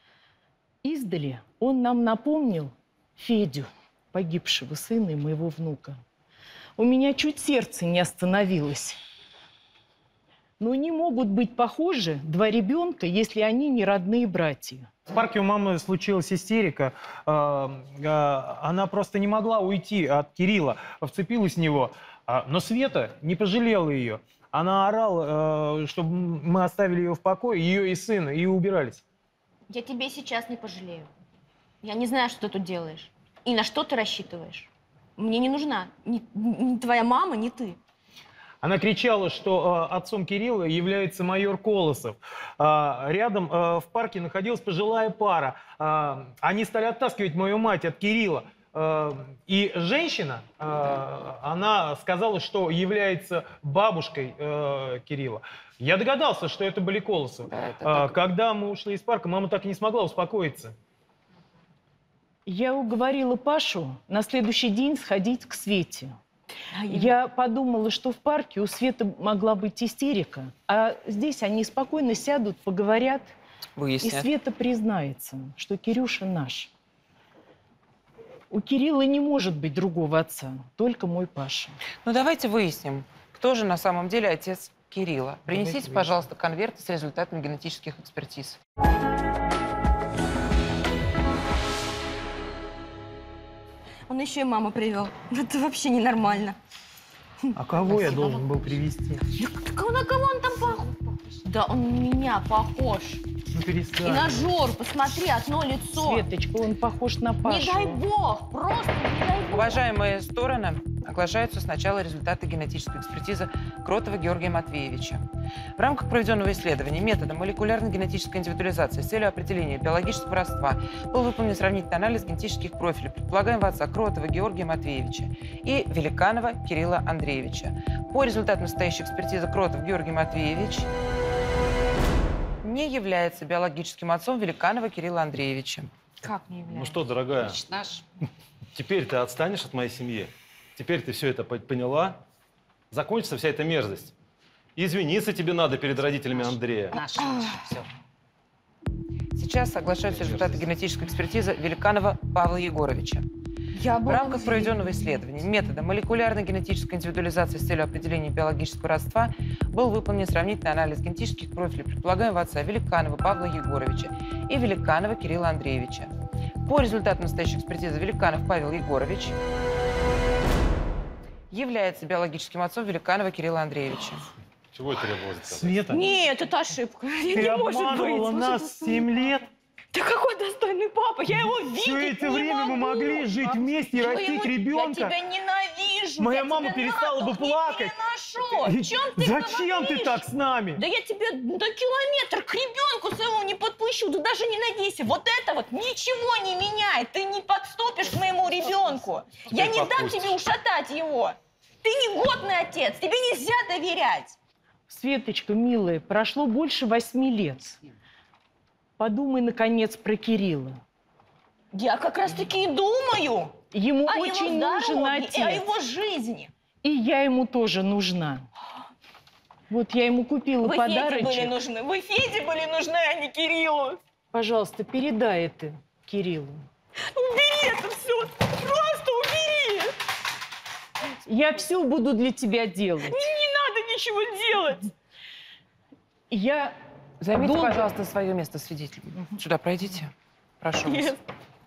Speaker 14: Издали он нам напомнил Федю, погибшего сына и моего внука. У меня чуть сердце не остановилось. Но не могут быть похожи два ребенка, если они не родные братья.
Speaker 13: В парке у мамы случилась истерика. Э, э, Она просто не могла уйти от Кирилла, вцепилась в него. А, Но Света не пожалела ее. Она орала, э, чтобы мы оставили ее в покое, ее и сына, и убирались.
Speaker 3: Я тебе сейчас не пожалею. Я не знаю, что ты тут делаешь. И на что ты рассчитываешь. Мне не нужна ни, ни твоя мама, ни ты.
Speaker 13: Она кричала, что э, отцом Кирилла является майор Колосов. А, рядом э, в парке находилась пожилая пара. А, они стали оттаскивать мою мать от Кирилла. А, и женщина, э, она сказала, что является бабушкой э, Кирилла. Я догадался, что это были Колосовы.
Speaker 4: Да, это
Speaker 13: А,
Speaker 4: так.
Speaker 13: когда мы ушли из парка, мама так и не смогла успокоиться.
Speaker 14: Я уговорила Пашу на следующий день сходить к Свете.
Speaker 3: А
Speaker 14: Я подумала, что в парке у Светы могла быть истерика, а здесь они спокойно сядут, поговорят, и
Speaker 4: Выяснят.
Speaker 14: Света признается, что Кирюша наш. У Кирилла не может быть другого отца, только мой Паша.
Speaker 4: Ну, давайте выясним, кто же на самом деле отец Кирилла. Принесите,
Speaker 13: выясним.
Speaker 4: пожалуйста, конверты с результатами генетических экспертиз.
Speaker 3: Он еще и маму привел. Это вообще ненормально.
Speaker 13: А кого я должен был привести?
Speaker 3: Да на кого он там похож? Да он на меня похож.
Speaker 13: Ну,
Speaker 3: И
Speaker 13: перестань.
Speaker 3: на Жору, посмотри, одно лицо.
Speaker 14: Светочка, он похож на
Speaker 3: Не
Speaker 14: Пашу.
Speaker 3: дай бог, просто не дай бог.
Speaker 4: Уважаемые стороны, оглашаются сначала результаты генетической экспертизы Кротова Георгия Матвеевича. В рамках проведенного исследования методом молекулярно-генетической индивидуализации с целью определения биологического родства был выполнен сравнительный анализ генетических профилей предполагаемого отца Кротова Георгия Матвеевича и Великанова Кирилла Андреевича. По результатам настоящей экспертизы Кротов Георгий Матвеевич не является биологическим отцом Великанова Кирилла Андреевича.
Speaker 3: Как не является?
Speaker 9: Ну что, дорогая,
Speaker 10: Значит, наш.
Speaker 9: теперь ты отстанешь от моей семьи? Теперь ты все это по- поняла? Закончится вся эта мерзость. И извиниться тебе надо перед родителями Андрея.
Speaker 10: Наш, наш. Все.
Speaker 4: Сейчас соглашаются результаты генетической экспертизы Великанова Павла Егоровича.
Speaker 3: Я
Speaker 4: В рамках проведенного исследования методом молекулярно-генетической индивидуализации с целью определения биологического родства был выполнен сравнительный анализ генетических профилей предполагаемого отца Великанова Павла Егоровича и Великанова Кирилла Андреевича. По результатам настоящей экспертизы Великанов Павел Егорович является биологическим отцом Великанова Кирилла Андреевича.
Speaker 9: Чего и требовалось доказать?
Speaker 13: Света,
Speaker 2: Нет, это ошибка.
Speaker 13: ты
Speaker 2: Не может быть.
Speaker 13: обманывала нас семь лет.
Speaker 2: Ты какой достойный папа, я его видеть
Speaker 13: Все это
Speaker 2: не
Speaker 13: время мы
Speaker 2: могу.
Speaker 13: могли жить вместе и
Speaker 2: Я
Speaker 13: растить
Speaker 2: его-
Speaker 13: ребенка.
Speaker 2: Я тебя ненавижу.
Speaker 13: Моя
Speaker 2: я
Speaker 13: мама
Speaker 2: тебя
Speaker 13: перестала
Speaker 2: на
Speaker 13: бы
Speaker 2: дух не
Speaker 13: плакать.
Speaker 2: переношу. В чем ты
Speaker 13: Зачем ты
Speaker 2: говоришь?
Speaker 13: так с нами?
Speaker 2: Да я тебе до километр к ребенку своему не подпущу, да даже не надейся. Вот это вот ничего не меняет. Ты не подступишь к моему ребенку. Я не дам
Speaker 9: подпустишь.
Speaker 2: тебе ушатать его. Ты негодный отец, тебе нельзя доверять.
Speaker 14: Светочка, милая, прошло больше восьми лет. Подумай, наконец, про Кирилла.
Speaker 2: Я как раз таки и думаю
Speaker 14: Ему
Speaker 2: о
Speaker 14: очень
Speaker 2: его
Speaker 14: нужен
Speaker 2: здоровье
Speaker 14: отец.
Speaker 2: и о его жизни.
Speaker 14: И я ему тоже нужна. Вот я ему купила
Speaker 2: Вы Феде
Speaker 14: подарочек.
Speaker 2: были нужны, вы Феде были нужны, а не Кириллу.
Speaker 14: Пожалуйста, передай это Кириллу.
Speaker 2: Убери это все, просто убери.
Speaker 14: Я все буду для тебя делать.
Speaker 2: Не, не надо ничего делать.
Speaker 14: Я
Speaker 4: Займите,
Speaker 14: долго-
Speaker 4: пожалуйста, свое место свидетеля. Сюда пройдите. Прошу вас.
Speaker 2: Нет.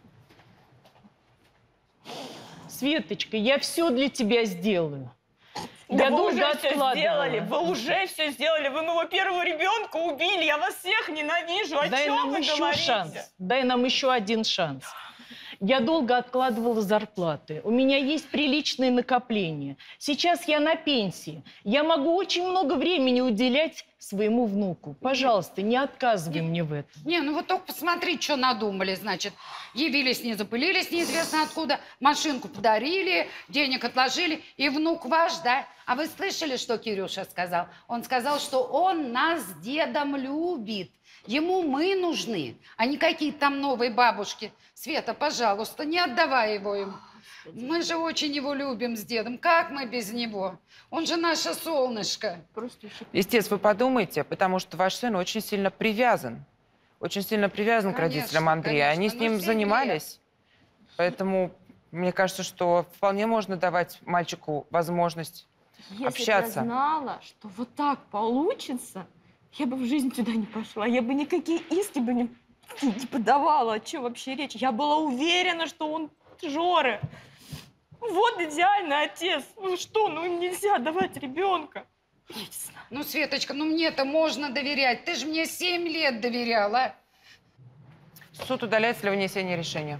Speaker 14: Светочка, я все для тебя сделаю.
Speaker 2: Да
Speaker 14: я
Speaker 2: вы
Speaker 14: долго
Speaker 2: уже все
Speaker 14: откладывала.
Speaker 2: сделали, вы уже все сделали. Вы моего первого ребенка убили, я вас всех ненавижу. О
Speaker 14: Дай
Speaker 2: чем
Speaker 14: нам
Speaker 2: вы
Speaker 14: еще
Speaker 2: говорите?
Speaker 14: шанс. Дай нам еще один шанс. Я долго откладывала зарплаты. У меня есть приличные накопления. Сейчас я на пенсии. Я могу очень много времени уделять своему внуку. Пожалуйста, не отказывай мне в этом.
Speaker 10: Не, ну вот только посмотри, что надумали, значит. Явились, не запылились, неизвестно откуда, машинку подарили, денег отложили, и внук ваш, да? А вы слышали, что Кирюша сказал? Он сказал, что он нас с дедом любит. Ему мы нужны, а не какие-то там новые бабушки. Света, пожалуйста, не отдавай его им. Мы же очень его любим с дедом. Как мы без него? Он же наше солнышко.
Speaker 4: Естественно, вы подумайте, потому что ваш сын очень сильно привязан. Очень сильно привязан
Speaker 10: Конечно,
Speaker 4: к родителям Андрея.
Speaker 10: конечно,
Speaker 4: Они с
Speaker 10: ну,
Speaker 4: ним
Speaker 10: семь
Speaker 4: занимались. Поэтому мне кажется, что вполне можно давать мальчику возможность
Speaker 2: Если
Speaker 4: общаться.
Speaker 2: бы я знала, что вот так получится, я бы в жизнь туда не пошла. Я бы никакие иски бы не, не подавала. О чем вообще речь? Я была уверена, что он Жоры. Вот идеальный отец. Ну что, ну нельзя давать ребенка.
Speaker 10: Ну, Светочка, ну мне-то можно доверять. Ты же мне семь лет доверяла.
Speaker 4: Суд удаляется для вынесения решения.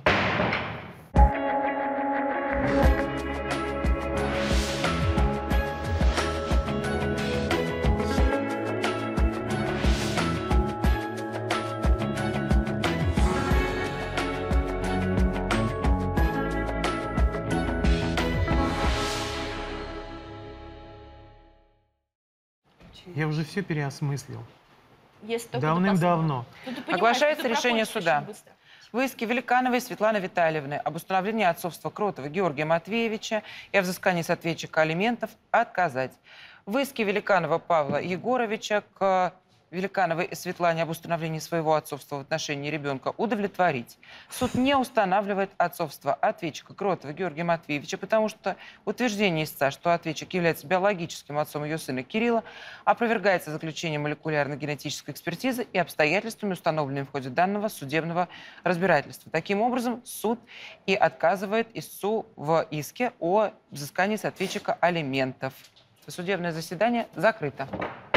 Speaker 13: Я уже все переосмыслил.
Speaker 2: Если только
Speaker 13: Давным-давно.
Speaker 2: Ну, ты понимаешь,
Speaker 4: Оглашается
Speaker 2: это
Speaker 4: решение
Speaker 2: проходит
Speaker 4: суда.
Speaker 2: очень быстро.
Speaker 4: В иске Великановой Светланы Витальевны об установлении отцовства Кротова Георгия Матвеевича и о взыскании с ответчика алиментов отказать. В иске Великанова Павла Егоровича к Великановой Светлане об установлении своего отцовства в отношении ребенка удовлетворить. Суд не устанавливает отцовство ответчика Кротова Георгия Матвеевича, потому что утверждение истца, что ответчик является биологическим отцом ее сына Кирилла, опровергается заключением молекулярно-генетической экспертизы и обстоятельствами, установленными в ходе данного судебного разбирательства. Таким образом, суд и отказывает истцу в иске о взыскании с ответчика алиментов. Судебное заседание закрыто.